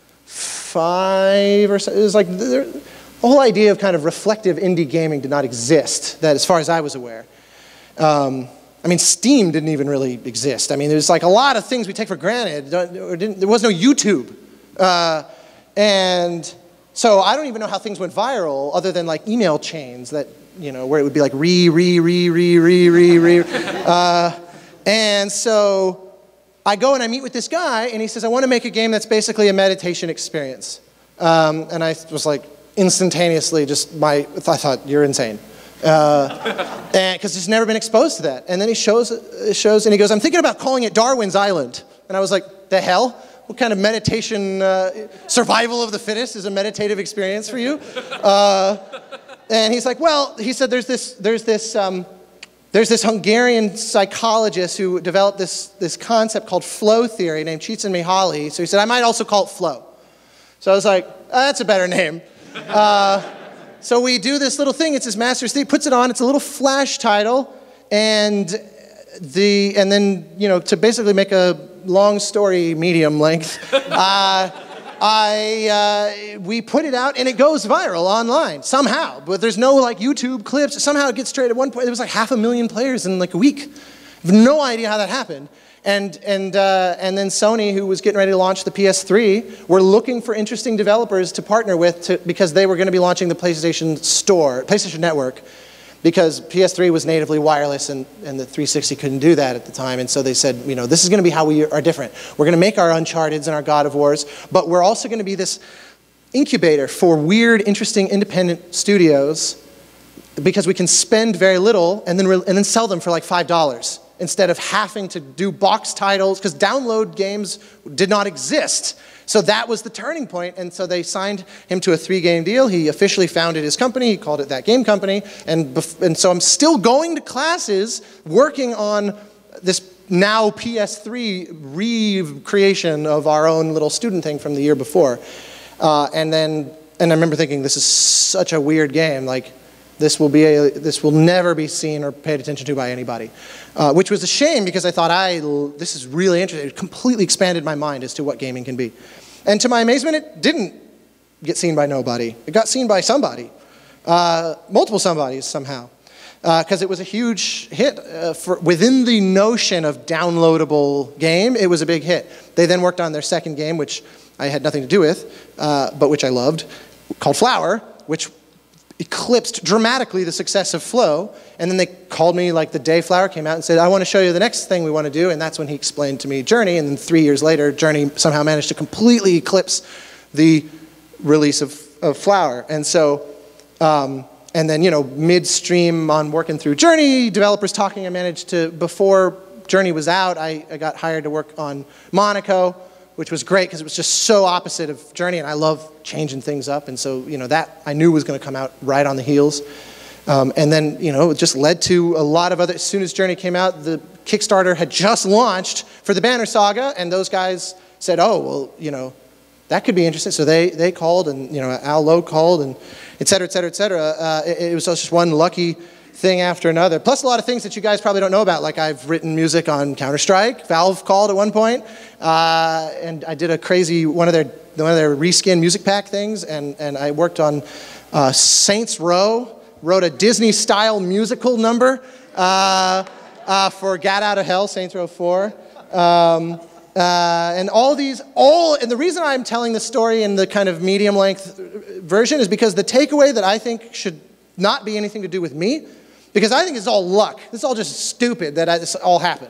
five or so. It was like, there, the whole idea of kind of reflective indie gaming did not exist, that as far as I was aware. Um, I mean, Steam didn't even really exist. I mean, there's like a lot of things we take for granted. Or didn't, there was no YouTube. Uh, and so I don't even know how things went viral other than like email chains that, you know, where it would be like re, re, re, re, re, re, re. Uh, and so I go and I meet with this guy, and he says, I want to make a game that's basically a meditation experience. Um, and I was like, instantaneously, just my, I thought, you're insane. Uh, and because he's never been exposed to that. And then he shows, shows, and he goes, I'm thinking about calling it Darwin's Island. And I was like, the hell? What kind of meditation, uh, survival of the fittest is a meditative experience for you? Uh, and he's like, well, he said, there's this, there's this, um, there's this Hungarian psychologist who developed this, this concept called flow theory named Csikszentmihalyi. So he said, I might also call it flow. So I was like, oh, that's a better name. Uh, so we do this little thing. It's his master's thing. Puts it on. It's a little flash title, and the and then you know to basically make a long story medium length, uh, I uh, we put it out and it goes viral online somehow. But there's no like YouTube clips. Somehow it gets straight. At one point, there was like half a million players in like a week. I have no idea how that happened. And, and, uh, and then Sony, who was getting ready to launch the P S three, were looking for interesting developers to partner with to, because they were going to be launching the PlayStation Store, PlayStation Network, because P S three was natively wireless and, and the three sixty couldn't do that at the time. And so they said, you know, this is going to be how we are different. We're going to make our Uncharted's and our God of Wars, but we're also going to be this incubator for weird, interesting, independent studios because we can spend very little and then, and then sell them for like five dollars. Instead of having to do box titles, because download games did not exist. So that was the turning point, and so they signed him to a three-game deal. He officially founded his company. He called it That Game Company, and, and so I'm still going to classes, working on this now P S three recreation of our own little student thing from the year before. Uh, and then, and I remember thinking, this is such a weird game. Like, this will be a, this will never be seen or paid attention to by anybody, uh, which was a shame because I thought I this is really interesting. It completely expanded my mind as to what gaming can be, and to my amazement, it didn't get seen by nobody. It got seen by somebody, uh, multiple somebodies somehow, because uh, it was a huge hit uh, for within the notion of downloadable game. It was a big hit. They then worked on their second game, which I had nothing to do with, uh, but which I loved, called Flower, which eclipsed dramatically the success of Flow, and then they called me like the day Flower came out and said, I want to show you the next thing we want to do, and that's when he explained to me Journey, and then three years later, Journey somehow managed to completely eclipse the release of, of Flower. And so, um, and then, you know, midstream on working through Journey, developers talking, I managed to, before Journey was out, I, I got hired to work on Monaco, which was great because it was just so opposite of Journey, and I love changing things up, and so, you know, that I knew was going to come out right on the heels. Um, and then, you know, it just led to a lot of other, as soon as Journey came out, the Kickstarter had just launched for the Banner Saga, and those guys said, oh, well, you know, that could be interesting. So they, they called, and, you know, Al Lowe called, and et cetera, et cetera, et cetera. Uh, it, it was just one lucky thing after another. Plus a lot of things that you guys probably don't know about, like I've written music on Counter-Strike. Valve called at one point, uh, and I did a crazy, one of their, one of their reskin music pack things, and, and I worked on uh, Saints Row, wrote a Disney-style musical number uh, uh, for Gat Out of Hell, Saints Row four. Um, uh, and all these, all, and the reason I'm telling this story in the kind of medium-length version is because the takeaway that I think should not be anything to do with me, because I think it's all luck. This is all just stupid that I, this all happened.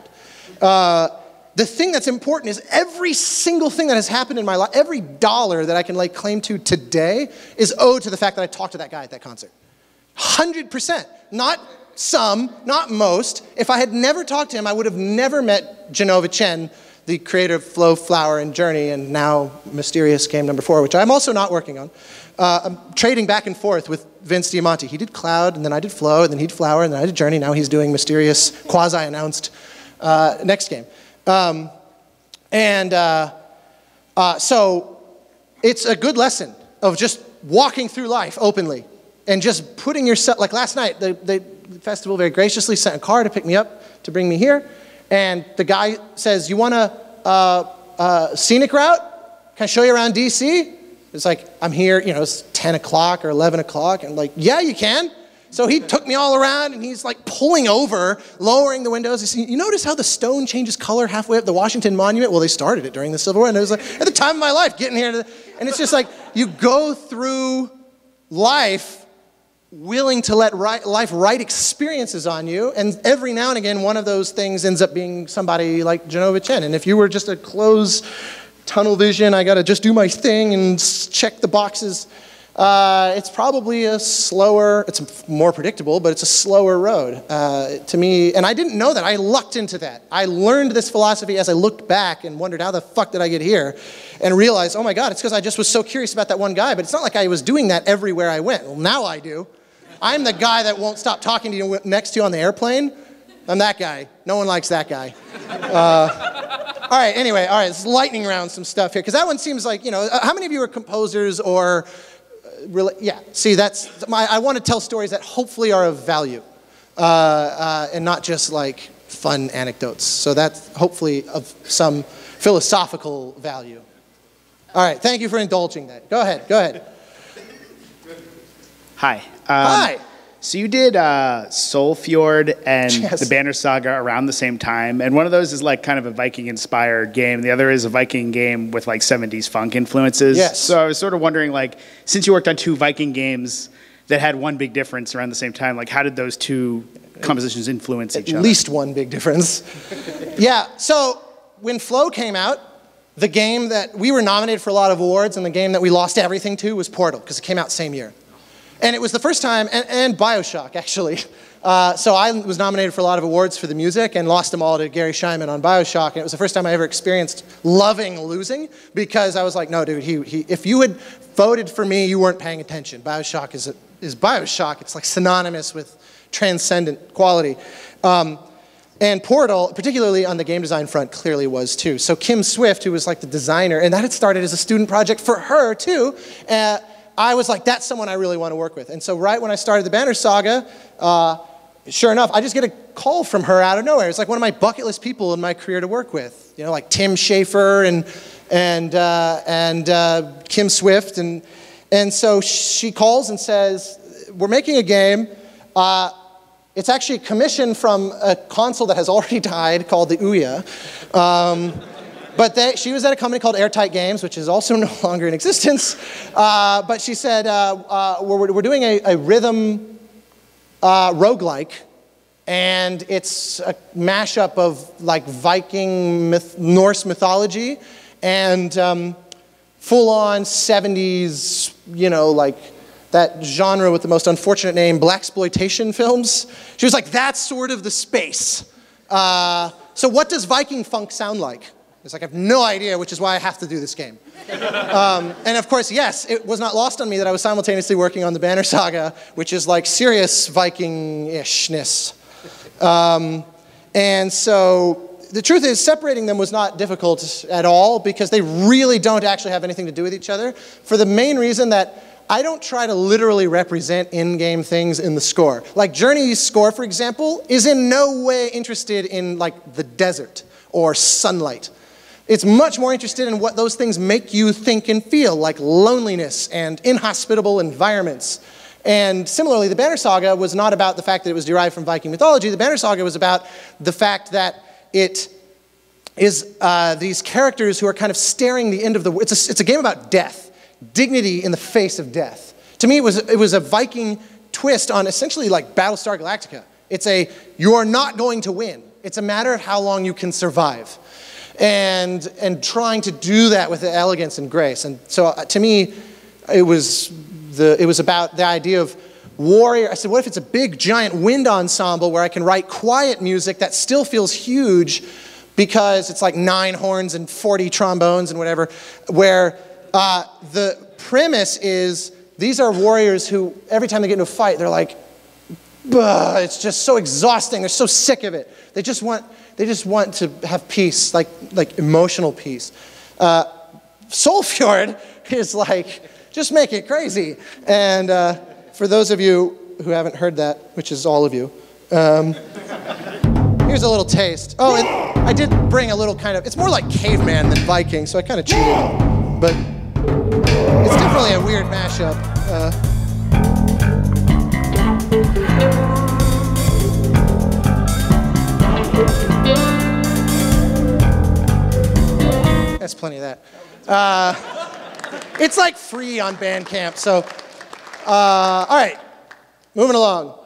Uh, the thing that's important is every single thing that has happened in my life, every dollar that I can lay claim to today is owed to the fact that I talked to that guy at that concert. one hundred percent. Not some, not most. If I had never talked to him, I would have never met Genova Chen, the creator of Flow, Flower, and Journey, and now Mysterious Game Number Four, which I'm also not working on. Uh, I'm trading back and forth with Vince Diamante. He did Cloud, and then I did Flow, and then he did Flower, and then I did Journey. Now he's doing Mysterious, quasi-announced uh, next game. Um, and uh, uh, so it's a good lesson of just walking through life openly and just putting yourself, like last night, the, the festival very graciously sent a car to pick me up, to bring me here, and the guy says, you want a uh, uh, scenic route? Can I show you around D C? It's like, I'm here, you know, it's ten o'clock or eleven o'clock, and like, yeah, you can. So he took me all around, and he's like pulling over, lowering the windows. He said, you notice how the stone changes color halfway up the Washington Monument? Well, they started it during the Civil War, and it was like, at the time of my life, getting here. To the, and it's just like, you go through life willing to let right, life write experiences on you, and every now and again, one of those things ends up being somebody like Genova Chen. And if you were just a closed tunnel vision, I gotta just do my thing and check the boxes, uh, it's probably a slower, it's more predictable, but it's a slower road uh, to me. And I didn't know that. I lucked into that. I learned this philosophy as I looked back and wondered, how the fuck did I get here? And realized, oh my God, it's because I just was so curious about that one guy, but it's not like I was doing that everywhere I went. Well, now I do. I'm the guy that won't stop talking to you next to you on the airplane. I'm that guy. No one likes that guy. Uh, all right, anyway, all right, let's lightning round some stuff here, because that one seems like, you know, how many of you are composers or, uh, really, yeah, see, that's, my, I want to tell stories that hopefully are of value, uh, uh, and not just like fun anecdotes. So that's hopefully of some philosophical value. All right, thank you for indulging that. Go ahead, go ahead. Hi. Um, Hi. So you did uh, Soul Fjord and Yes. the Banner Saga around the same time, and one of those is like kind of a Viking-inspired game. The other is a Viking game with like seventies funk influences. Yes. So I was sort of wondering, like, since you worked on two Viking games that had one big difference around the same time, like, how did those two compositions influence each At other? least one big difference. Yeah, so when Flow came out, the game that we were nominated for a lot of awards, and the game that we lost everything to was Portal, because it came out same year. And it was the first time, and, and Bioshock, actually. Uh, so I was nominated for a lot of awards for the music and lost them all to Gary Scheinman on Bioshock. And it was the first time I ever experienced loving losing, because I was like, no, dude, he, he, if you had voted for me, you weren't paying attention. Bioshock is, a, is Bioshock. It's like synonymous with transcendent quality. Um, and Portal, particularly on the game design front, clearly was too. So Kim Swift, who was like the designer, and that had started as a student project for her too, uh, I was like, that's someone I really want to work with. And so right when I started the Banner Saga, uh, sure enough, I just get a call from her out of nowhere. It's like one of my bucket list people in my career to work with. You know, like Tim Schafer and, and, uh, and uh, Kim Swift. And, and so she calls and says, we're making a game. Uh, it's actually commissioned from a console that has already died called the Ouya. Um, But they, she was at a company called Airtight Games, which is also no longer in existence. Uh, but she said, uh, uh, we're, we're doing a, a rhythm uh, roguelike, and it's a mashup of like Viking myth, Norse mythology and um, full-on seventies, you know, like that genre with the most unfortunate name, blaxploitation films. She was like, that's sort of the space. Uh, so what does Viking funk sound like? It's like, I have no idea, which is why I have to do this game. um, and of course, yes, it was not lost on me that I was simultaneously working on the Banner Saga, which is like serious Viking-ishness. Um, and so the truth is, separating them was not difficult at all, because they really don't actually have anything to do with each other, for the main reason that I don't try to literally represent in-game things in the score. Like Journey's score, for example, is in no way interested in like the desert or sunlight. It's much more interested in what those things make you think and feel, like loneliness and inhospitable environments. And similarly, the Banner Saga was not about the fact that it was derived from Viking mythology. The Banner Saga was about the fact that it is uh, these characters who are kind of staring the end of the world. It's a, it's a game about death, dignity in the face of death. To me, it was, it was a Viking twist on essentially like Battlestar Galactica. It's a, you're not going to win. It's a matter of how long you can survive. And, and trying to do that with elegance and grace. And so uh, to me, it was, the, it was about the idea of warrior. I said, what if it's a big, giant wind ensemble where I can write quiet music that still feels huge because it's like nine horns and forty trombones and whatever, where uh, the premise is these are warriors who, every time they get into a fight, they're like, bah, it's just so exhausting. They're so sick of it. They just want, they just want to have peace, like, like emotional peace. Uh, Soul Fjord is like, just make it crazy. And uh, for those of you who haven't heard that, which is all of you, um, here's a little taste. Oh, and I did bring a little kind of, it's more like caveman than Viking, so I kind of cheated. But it's definitely a weird mashup. Uh, That's plenty of that. Uh, it's like free on Bandcamp, so, uh, all right, moving along.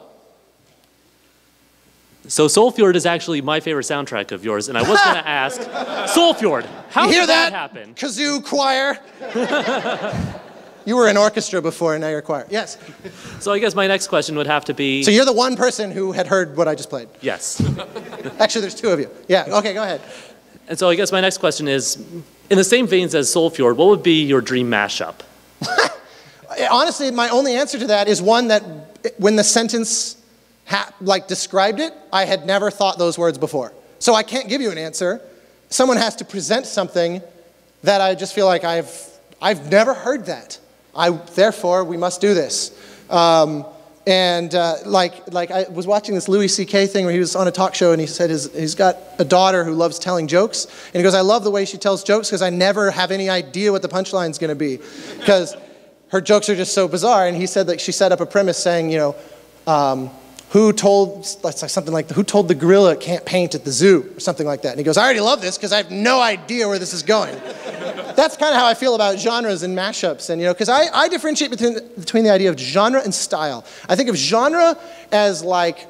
So Soulfjord is actually my favorite soundtrack of yours, and I was gonna ask, Soulfjord, how you hear did that, that happen? Kazoo choir? You were in orchestra before, and now you're choir. Yes. So I guess my next question would have to be... So you're the one person who had heard what I just played? Yes. Actually, there's two of you. Yeah, okay, go ahead. And so I guess my next question is, in the same veins as Soulfjord, what would be your dream mashup? Honestly, my only answer to that is one that, when the sentence ha like described it, I had never thought those words before. So I can't give you an answer. Someone has to present something that I just feel like I've, I've never heard that. I, therefore, we must do this. Um, and uh, like, like I was watching this Louis C K thing where he was on a talk show and he said his, he's got a daughter who loves telling jokes. And he goes, I love the way she tells jokes because I never have any idea what the punchline's going to be. Because her jokes are just so bizarre. And he said that she set up a premise saying, you know, um, who told, that's like something like, who told the gorilla it can't paint at the zoo, or something like that. And he goes, I already love this because I have no idea where this is going. That's kind of how I feel about genres and mashups, and you know, because I, I differentiate between, between the idea of genre and style. I think of genre as like,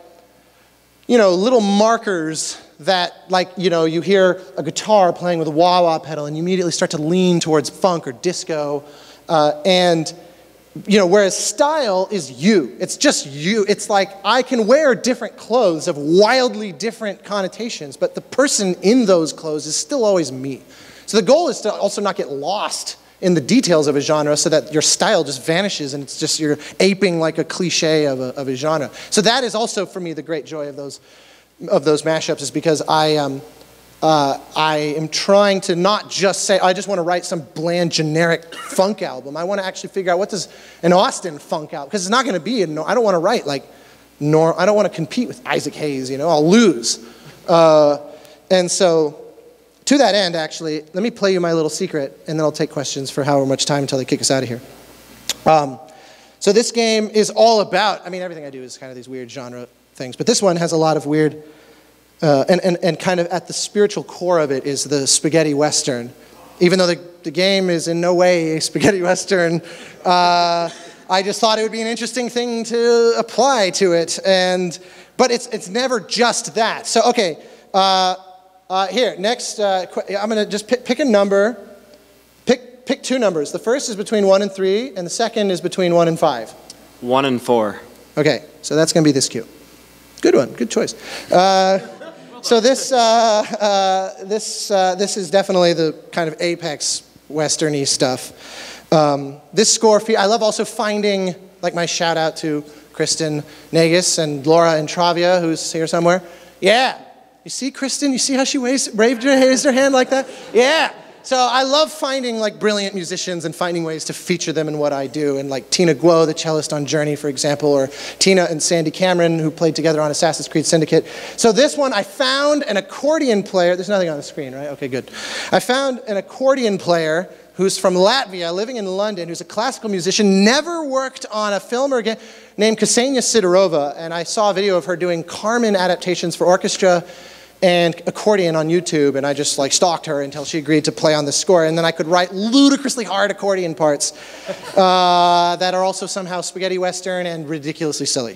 you know, little markers that, like, you know, you hear a guitar playing with a wah-wah pedal and you immediately start to lean towards funk or disco, uh, and you know, whereas style is you. It's just you. It's like I can wear different clothes of wildly different connotations, but the person in those clothes is still always me. So the goal is to also not get lost in the details of a genre so that your style just vanishes and it's just you're aping like a cliche of a, of a genre. So that is also for me the great joy of those, of those mashups, is because I, um, uh, I am trying to not just say, I just want to write some bland generic funk album. I want to actually figure out what does an Austin funk album, because it's not going to be, a, I don't want to write like, nor, I don't want to compete with Isaac Hayes, you know, I'll lose. Uh, and so, to that end, actually, let me play you my little secret, and then I'll take questions for however much time until they kick us out of here. Um, so this game is all about, I mean, everything I do is kind of these weird genre things, but this one has a lot of weird, uh, and, and, and kind of at the spiritual core of it is the spaghetti western. Even though the, the game is in no way a spaghetti western, uh, I just thought it would be an interesting thing to apply to it, and, but it's, it's never just that. So, okay. Uh, Uh, here, next, uh, I'm going to just pick, pick a number. Pick, pick two numbers. The first is between one and three, and the second is between one and five. One and four. Okay, so that's going to be this cue. Good one, good choice. Uh, so this, uh, uh, this, uh, this is definitely the kind of apex westerny stuff. Um, this score, I love also finding, like my shout out to Kristen Nagus and Laura Intravia, who's here somewhere. Yeah. You see, Kristen? You see how she raised, raised, her, raised her hand like that? Yeah. So I love finding like brilliant musicians and finding ways to feature them in what I do. And like Tina Guo, the cellist on Journey, for example, or Tina and Sandy Cameron, who played together on Assassin's Creed Syndicate. So this one, I found an accordion player. There's nothing on the screen, right? Okay, good. I found an accordion player who's from Latvia, living in London, who's a classical musician, never worked on a film or game, named Ksenia Sidorova, and I saw a video of her doing Carmen adaptations for orchestra and accordion on YouTube, and I just like stalked her until she agreed to play on the score, and then I could write ludicrously hard accordion parts uh, that are also somehow spaghetti western and ridiculously silly.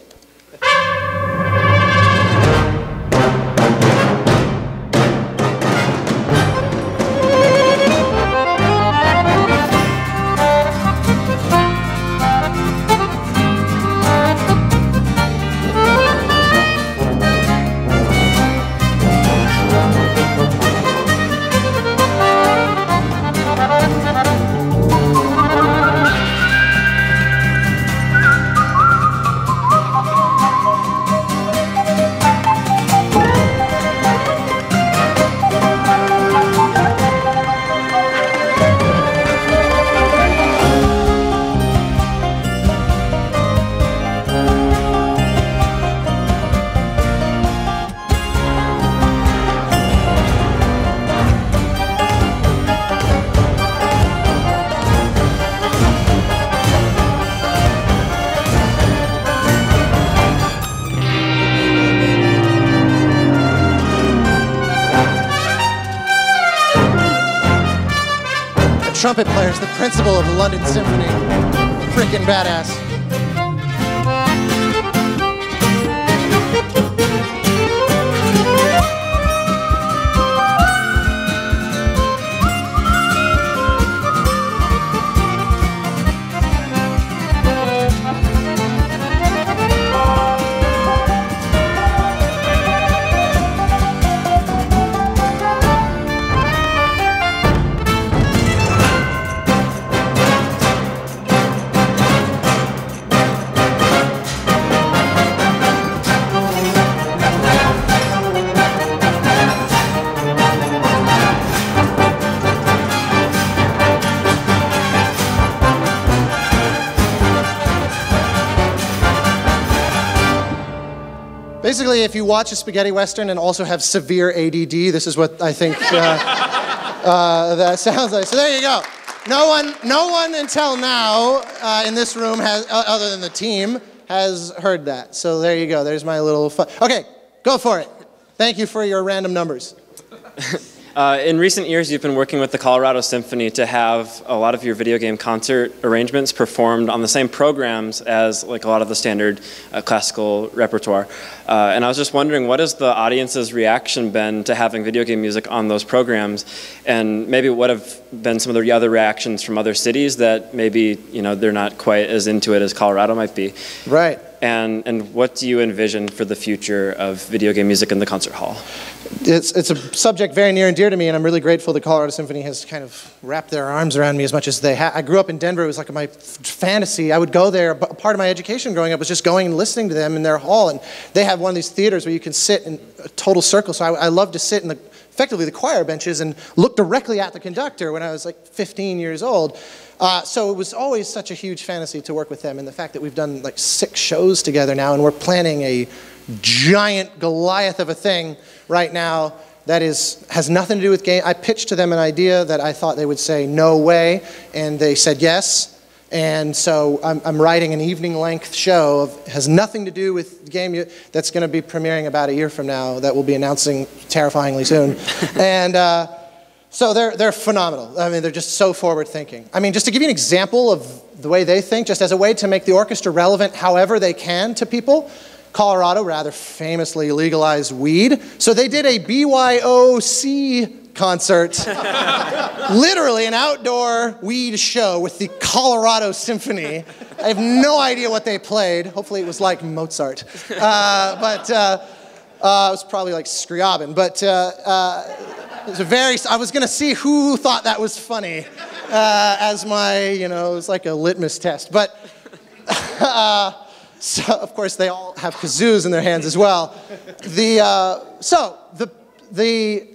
Trumpet player's the principal of the London Symphony. Frickin' badass. Basically, if you watch a spaghetti western and also have severe A D D, this is what I think uh, uh, that sounds like. So there you go. No one, no one until now uh, in this room has, uh, other than the team, has heard that. So there you go. There's my little fun. Okay, go for it. Thank you for your random numbers. Uh, in recent years, you've been working with the Colorado Symphony to have a lot of your video game concert arrangements performed on the same programs as like a lot of the standard uh, classical repertoire. Uh, and I was just wondering, what has the audience's reaction been to having video game music on those programs? And maybe what have been some of the other reactions from other cities that maybe, you know, they're not quite as into it as Colorado might be? Right. And, and what do you envision for the future of video game music in the concert hall? It's, it's a subject very near and dear to me, and I'm really grateful the Colorado Symphony has kind of wrapped their arms around me as much as they have. I grew up in Denver. It was like my fantasy. I would go there. But part of my education growing up was just going and listening to them in their hall. And they have one of these theaters where you can sit in a total circle. So I, I love to sit in the, effectively the choir benches and look directly at the conductor when I was like fifteen years old. Uh, so it was always such a huge fantasy to work with them, and the fact that we've done like six shows together now, and we're planning a giant Goliath of a thing right now that is has nothing to do with game. I pitched to them an idea that I thought they would say no way, and they said yes. And so I'm, I'm writing an evening-length show of has nothing to do with game that's going to be premiering about a year from now. That we'll be announcing terrifyingly soon, and. Uh, So they're, they're phenomenal. I mean, they're just so forward-thinking. I mean, just to give you an example of the way they think, just as a way to make the orchestra relevant however they can to people, Colorado rather famously legalized weed. So they did a B Y O C concert, literally an outdoor weed show with the Colorado Symphony. I have no idea what they played. Hopefully it was like Mozart. Uh, but uh, uh, it was probably like Scriabin. But uh, uh, it was a very, I was going to see who thought that was funny uh, as my, you know, it was like a litmus test. But, uh, so of course they all have kazoos in their hands as well. The, uh, so, the, the,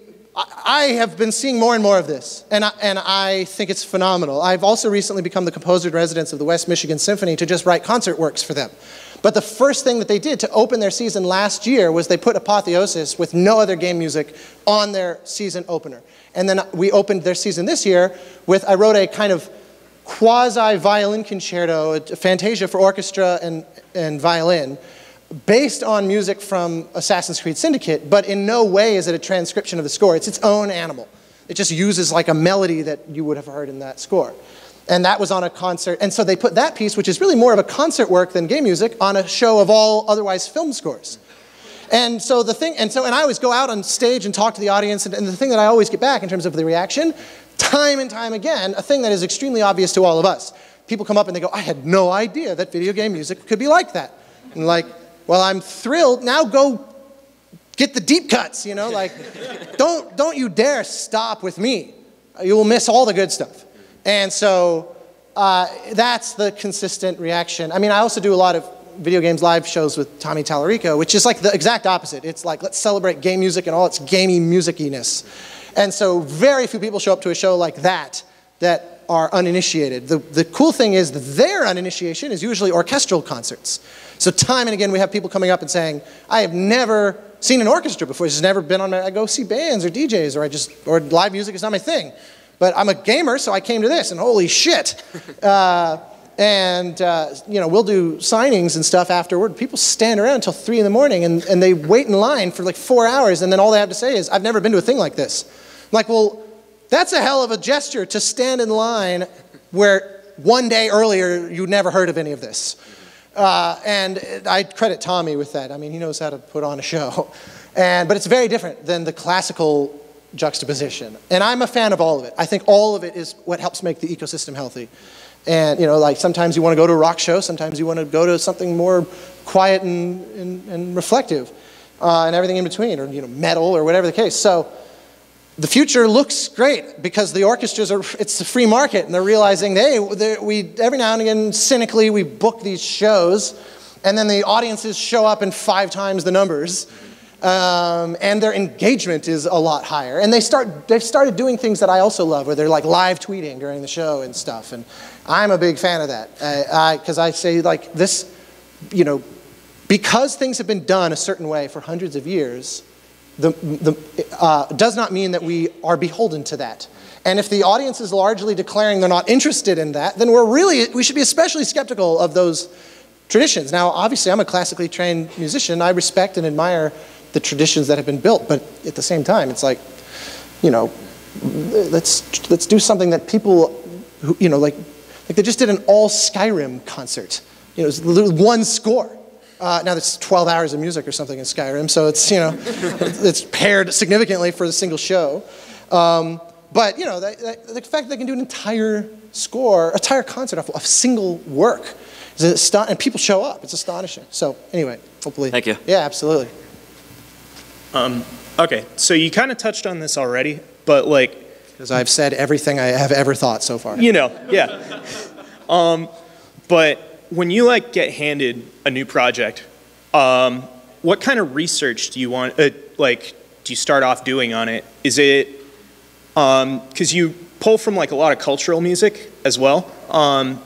I have been seeing more and more of this, and I, and I think it's phenomenal. I've also recently become the composer in residence of the West Michigan Symphony to just write concert works for them. But the first thing that they did to open their season last year was they put Apotheosis with no other game music on their season opener. And then we opened their season this year with, I wrote a kind of quasi-violin concerto, a fantasia for orchestra and, and violin, based on music from Assassin's Creed Syndicate, but in no way is it a transcription of the score. It's its own animal. It just uses like a melody that you would have heard in that score. And that was on a concert. And so they put that piece, which is really more of a concert work than game music, on a show of all otherwise film scores. And so the thing, and so, and I always go out on stage and talk to the audience, and, and the thing that I always get back in terms of the reaction, time and time again, a thing that is extremely obvious to all of us. People come up and they go, I had no idea that video game music could be like that. And like, well, I'm thrilled, now go get the deep cuts, you know, like, don't, don't you dare stop with me. You will miss all the good stuff. And so uh, that's the consistent reaction. I mean, I also do a lot of video games live shows with Tommy Tallarico, which is like the exact opposite. It's like, let's celebrate game music and all its gamey musiciness. And so very few people show up to a show like that that are uninitiated. The, the cool thing is that their uninitiation is usually orchestral concerts. So time and again we have people coming up and saying, I have never seen an orchestra before. It's just never been on my, I go see bands or D Js or I just, or live music is not my thing. But I'm a gamer, so I came to this, and holy shit. Uh, and, uh, you know, we'll do signings and stuff afterward. People stand around until three in the morning, and, and they wait in line for like four hours, and then all they have to say is, I've never been to a thing like this. I'm like, well, that's a hell of a gesture to stand in line where one day earlier you'd never heard of any of this. Uh, and I credit Tommy with that. I mean, he knows how to put on a show. And, but it's very different than the classical juxtaposition. And I'm a fan of all of it. I think all of it is what helps make the ecosystem healthy. And, you know, like sometimes you want to go to a rock show, sometimes you want to go to something more quiet and, and, and reflective, uh, and everything in between, or, you know, metal or whatever the case. So the future looks great because the orchestras are, it's a free market, and they're realizing, hey, we, every now and again, cynically, we book these shows, and then the audiences show up in five times the numbers. Um, and their engagement is a lot higher. And they start, they've started doing things that I also love, where they're like live tweeting during the show and stuff. And I'm a big fan of that. Because uh, I, I say like this, you know, because things have been done a certain way for hundreds of years, the, the, uh, does not mean that we are beholden to that. And if the audience is largely declaring they're not interested in that, then we're really, we should be especially skeptical of those traditions. Now, obviously, I'm a classically trained musician. I respect and admire the traditions that have been built, but at the same time, it's like, you know, let's let's do something that people, who, you know, like like they just did an all Skyrim concert. You know, it was one score. Uh, now that's twelve hours of music or something in Skyrim, so it's, you know, it's pared significantly for the single show. Um, but you know, the, the, the fact that they can do an entire score, entire concert off of single work, is aston- and people show up. It's astonishing. So anyway, hopefully. Thank you. Yeah, absolutely. Um, okay, so you kind of touched on this already, but like, because I've said everything I have ever thought so far. You know, yeah. um, but when you like get handed a new project, um, what kind of research do you want? Uh, like, do you start off doing on it? Is it because um, you pull from like a lot of cultural music as well? Um,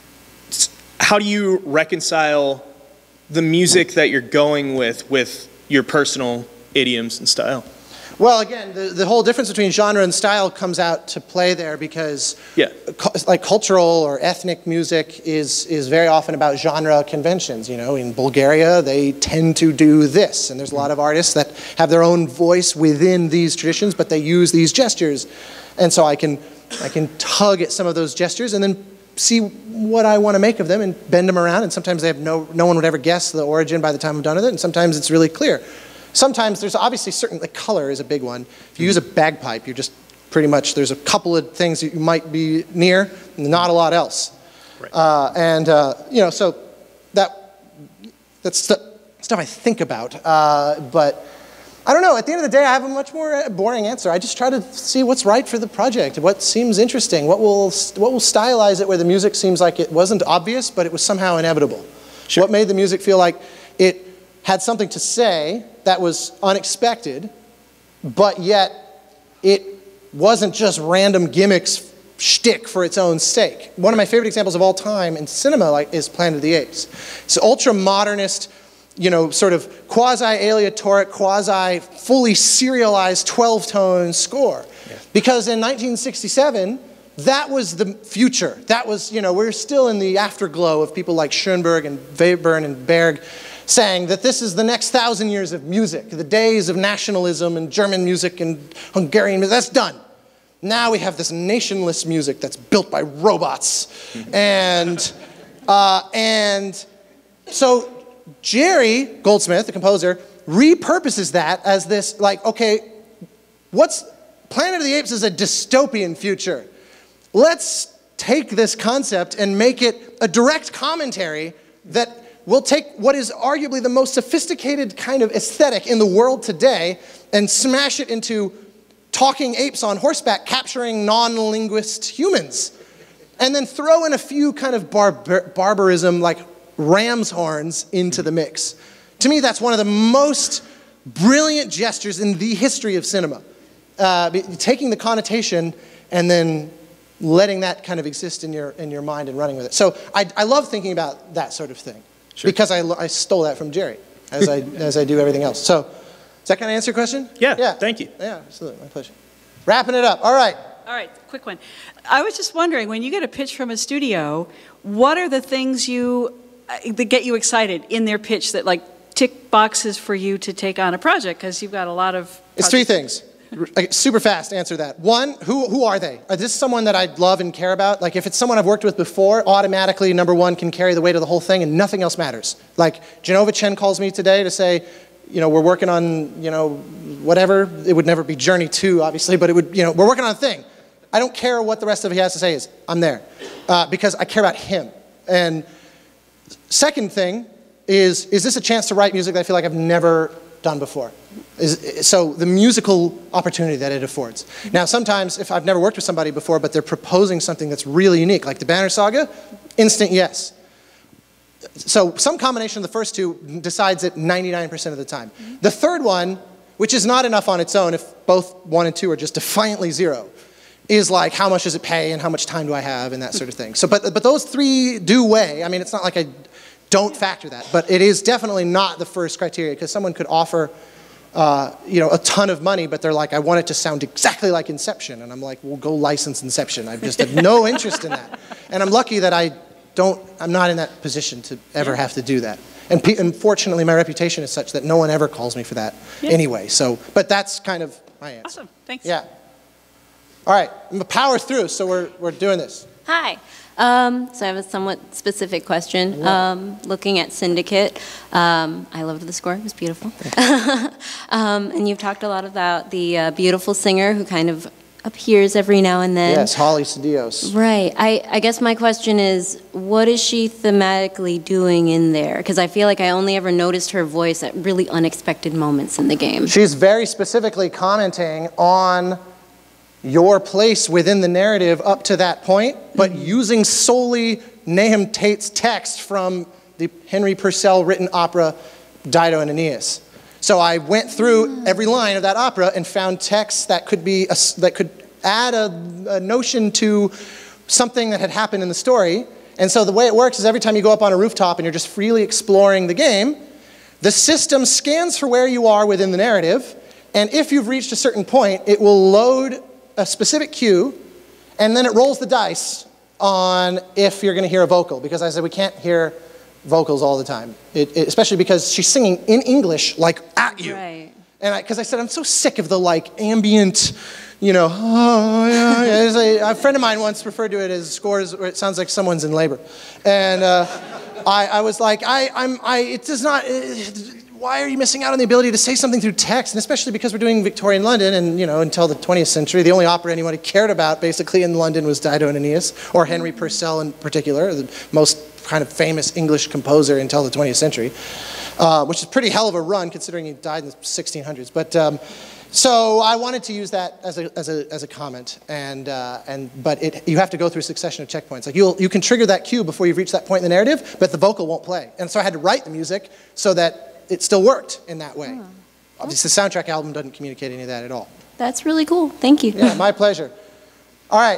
how do you reconcile the music that you're going with with your personal idioms and style? Well, again, the, the whole difference between genre and style comes out to play there because yeah. cu- like cultural or ethnic music is, is very often about genre conventions. You know, in Bulgaria, they tend to do this, and there's a lot of artists that have their own voice within these traditions, but they use these gestures. And so I can, I can tug at some of those gestures and then see what I want to make of them and bend them around, and sometimes they have no, no one would ever guess the origin by the time I'm done with it, and sometimes it's really clear. Sometimes there's obviously certain, like color is a big one. If you use a bagpipe, you're just pretty much, there's a couple of things that you might be near, and not a lot else. Right. Uh, and, uh, you know, so that, that's stu stuff I think about. Uh, but I don't know, at the end of the day, I have a much more boring answer. I just try to see what's right for the project, what seems interesting, what will, what will stylize it where the music seems like it wasn't obvious, but it was somehow inevitable. Sure. What made the music feel like it had something to say that was unexpected, but yet it wasn't just random gimmicks shtick for its own sake. One of my favorite examples of all time in cinema like, is Planet of the Apes. It's an ultra-modernist, you know, sort of quasi-aleatoric, quasi-fully serialized twelve-tone score. Yeah. Because in nineteen sixty-seven, that was the future. That was, you know, we're still in the afterglow of people like Schoenberg and Webern and Berg saying that this is the next thousand years of music, the days of nationalism and German music and Hungarian music, that's done. Now we have this nationless music that's built by robots. and, uh, and so Jerry Goldsmith, the composer, repurposes that as this, like, okay, what's, Planet of the Apes is a dystopian future. Let's take this concept and make it a direct commentary that we'll take what is arguably the most sophisticated kind of aesthetic in the world today and smash it into talking apes on horseback capturing non-linguist humans. And then throw in a few kind of barbar barbarism like ram's horns into the mix. To me, that's one of the most brilliant gestures in the history of cinema. Uh, taking the connotation and then letting that kind of exist in your, in your mind and running with it. So I, I love thinking about that sort of thing. Sure. Because I, I stole that from Jerry, as I, as I do everything else. So, does that kind of answer your question? Yeah, yeah, thank you. Yeah, absolutely, my pleasure. Wrapping it up, all right. All right, quick one. I was just wondering, when you get a pitch from a studio, what are the things you, uh, that get you excited in their pitch that like tick boxes for you to take on a project? Because you've got a lot of projects. It's three things. Like, super fast answer that. One, who, who are they? Is this someone that I love and care about? Like, if it's someone I've worked with before, automatically, number one, can carry the weight of the whole thing and nothing else matters. Like, Genova Chen calls me today to say, you know, we're working on, you know, whatever. It would never be Journey two, obviously, but it would, you know, we're working on a thing. I don't care what the rest of it has to say is. I'm there. Uh, because I care about him. And second thing is, is this a chance to write music that I feel like I've never done before? Is, so the musical opportunity that it affords. Now sometimes, if I've never worked with somebody before, but they're proposing something that's really unique, like the Banner Saga, instant yes. So some combination of the first two decides it ninety-nine percent of the time. Mm-hmm. The third one, which is not enough on its own if both one and two are just defiantly zero, is like how much does it pay and how much time do I have and that sort of thing. So, but, but those three do weigh. I mean, it's not like I don't factor that, but it is definitely not the first criteria, because someone could offer uh, you know, a ton of money, but they're like, I want it to sound exactly like Inception. And I'm like, well, go license Inception. I just have no interest in that. And I'm lucky that I don't, I'm not in that position to ever have to do that. And, pe and fortunately, my reputation is such that no one ever calls me for that Yeah. anyway. So, but that's kind of my answer. Awesome, thanks. Yeah. All right, I'm gonna power through, so we're, we're doing this. Hi. Um, so I have a somewhat specific question. Um, looking at Syndicate, um, I loved the score. It was beautiful. um, and you've talked a lot about the uh, beautiful singer who kind of appears every now and then. Yes, Holly Cedillos. Right. I, I guess my question is, what is she thematically doing in there? Because I feel like I only ever noticed her voice at really unexpected moments in the game. She's very specifically commenting on your place within the narrative up to that point, but mm-hmm. using solely Nahum Tate's text from the Henry Purcell written opera Dido and Aeneas. So I went through mm. every line of that opera and found texts that could be a, that could add a, a notion to something that had happened in the story. And so the way it works is every time you go up on a rooftop and you're just freely exploring the game, the system scans for where you are within the narrative, and if you've reached a certain point, it will load a specific cue, and then it rolls the dice on if you're going to hear a vocal, because I said we can't hear vocals all the time, it, it, especially because she's singing in English, like at you. Right. And because I, I said I'm so sick of the like ambient, you know, oh, yeah, yeah. There's a, a friend of mine once referred to it as scores where it sounds like someone's in labor, and uh, I, I was like, I, I'm, I, it does not. It, why are you missing out on the ability to say something through text? And especially because we're doing Victorian London, and you know, until the twentieth century, the only opera anybody cared about basically in London was Dido and Aeneas, or Henry Purcell in particular, the most kind of famous English composer until the twentieth century, uh, which is pretty hell of a run considering he died in the sixteen hundreds. But um, so I wanted to use that as a, as a, as a comment, and, uh, and, but it, you have to go through a succession of checkpoints. Like you'll, you can trigger that cue before you've reached that point in the narrative, but the vocal won't play. And so I had to write the music so that it still worked in that way. Oh. Obviously, the soundtrack album doesn't communicate any of that at all. That's really cool. Thank you. Yeah, my pleasure. All right.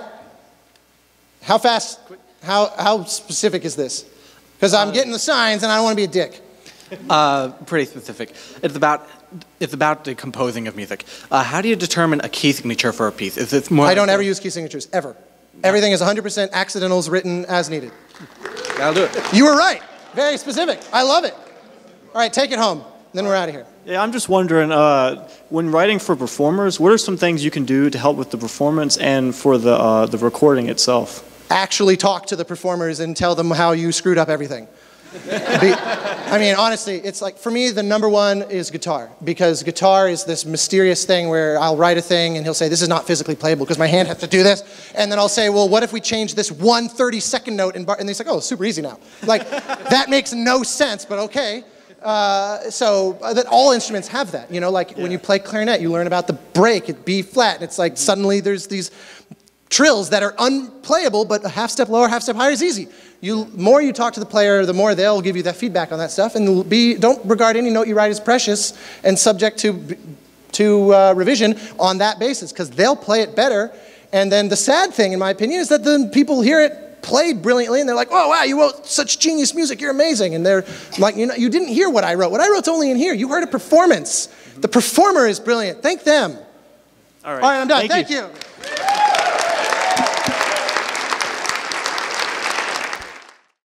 How fast, how, how specific is this? Because I'm uh, getting the signs and I don't want to be a dick. Uh, pretty specific. It's about, it's about the composing of music. Uh, how do you determine a key signature for a piece? Is it more I don't ever use key signatures, ever. No. Everything is one hundred percent accidentals written as needed. That'll do it. You were right. Very specific. I love it. All right, take it home. Then we're out of here. Yeah, I'm just wondering, uh, when writing for performers, what are some things you can do to help with the performance and for the, uh, the recording itself? Actually talk to the performers and tell them how you screwed up everything. Be, I mean, honestly, it's like, for me, the number one is guitar, because guitar is this mysterious thing where I'll write a thing and he'll say, this is not physically playable because my hand has to do this. And then I'll say, well, what if we change this one thirty-second note? And, bar and they say, oh, it's super easy now. Like, that makes no sense, but okay. Uh, so uh, that all instruments have that, you know, like yeah. when you play clarinet, you learn about the break at B flat, and it's like suddenly there's these trills that are unplayable, but a half step lower, half step higher is easy. You, more you talk to the player, the more they'll give you that feedback on that stuff, and be, don't regard any note you write as precious and subject to, to uh, revision on that basis, because they'll play it better. And then the sad thing, in my opinion, is that then people hear it played brilliantly, and they're like, oh, wow, you wrote such genius music, you're amazing. And they're like, you know, you didn't hear what I wrote. What I wrote's only in here. You heard a performance. Mm-hmm. The performer is brilliant. Thank them. All right, All right, I'm done. Thank, Thank you. you.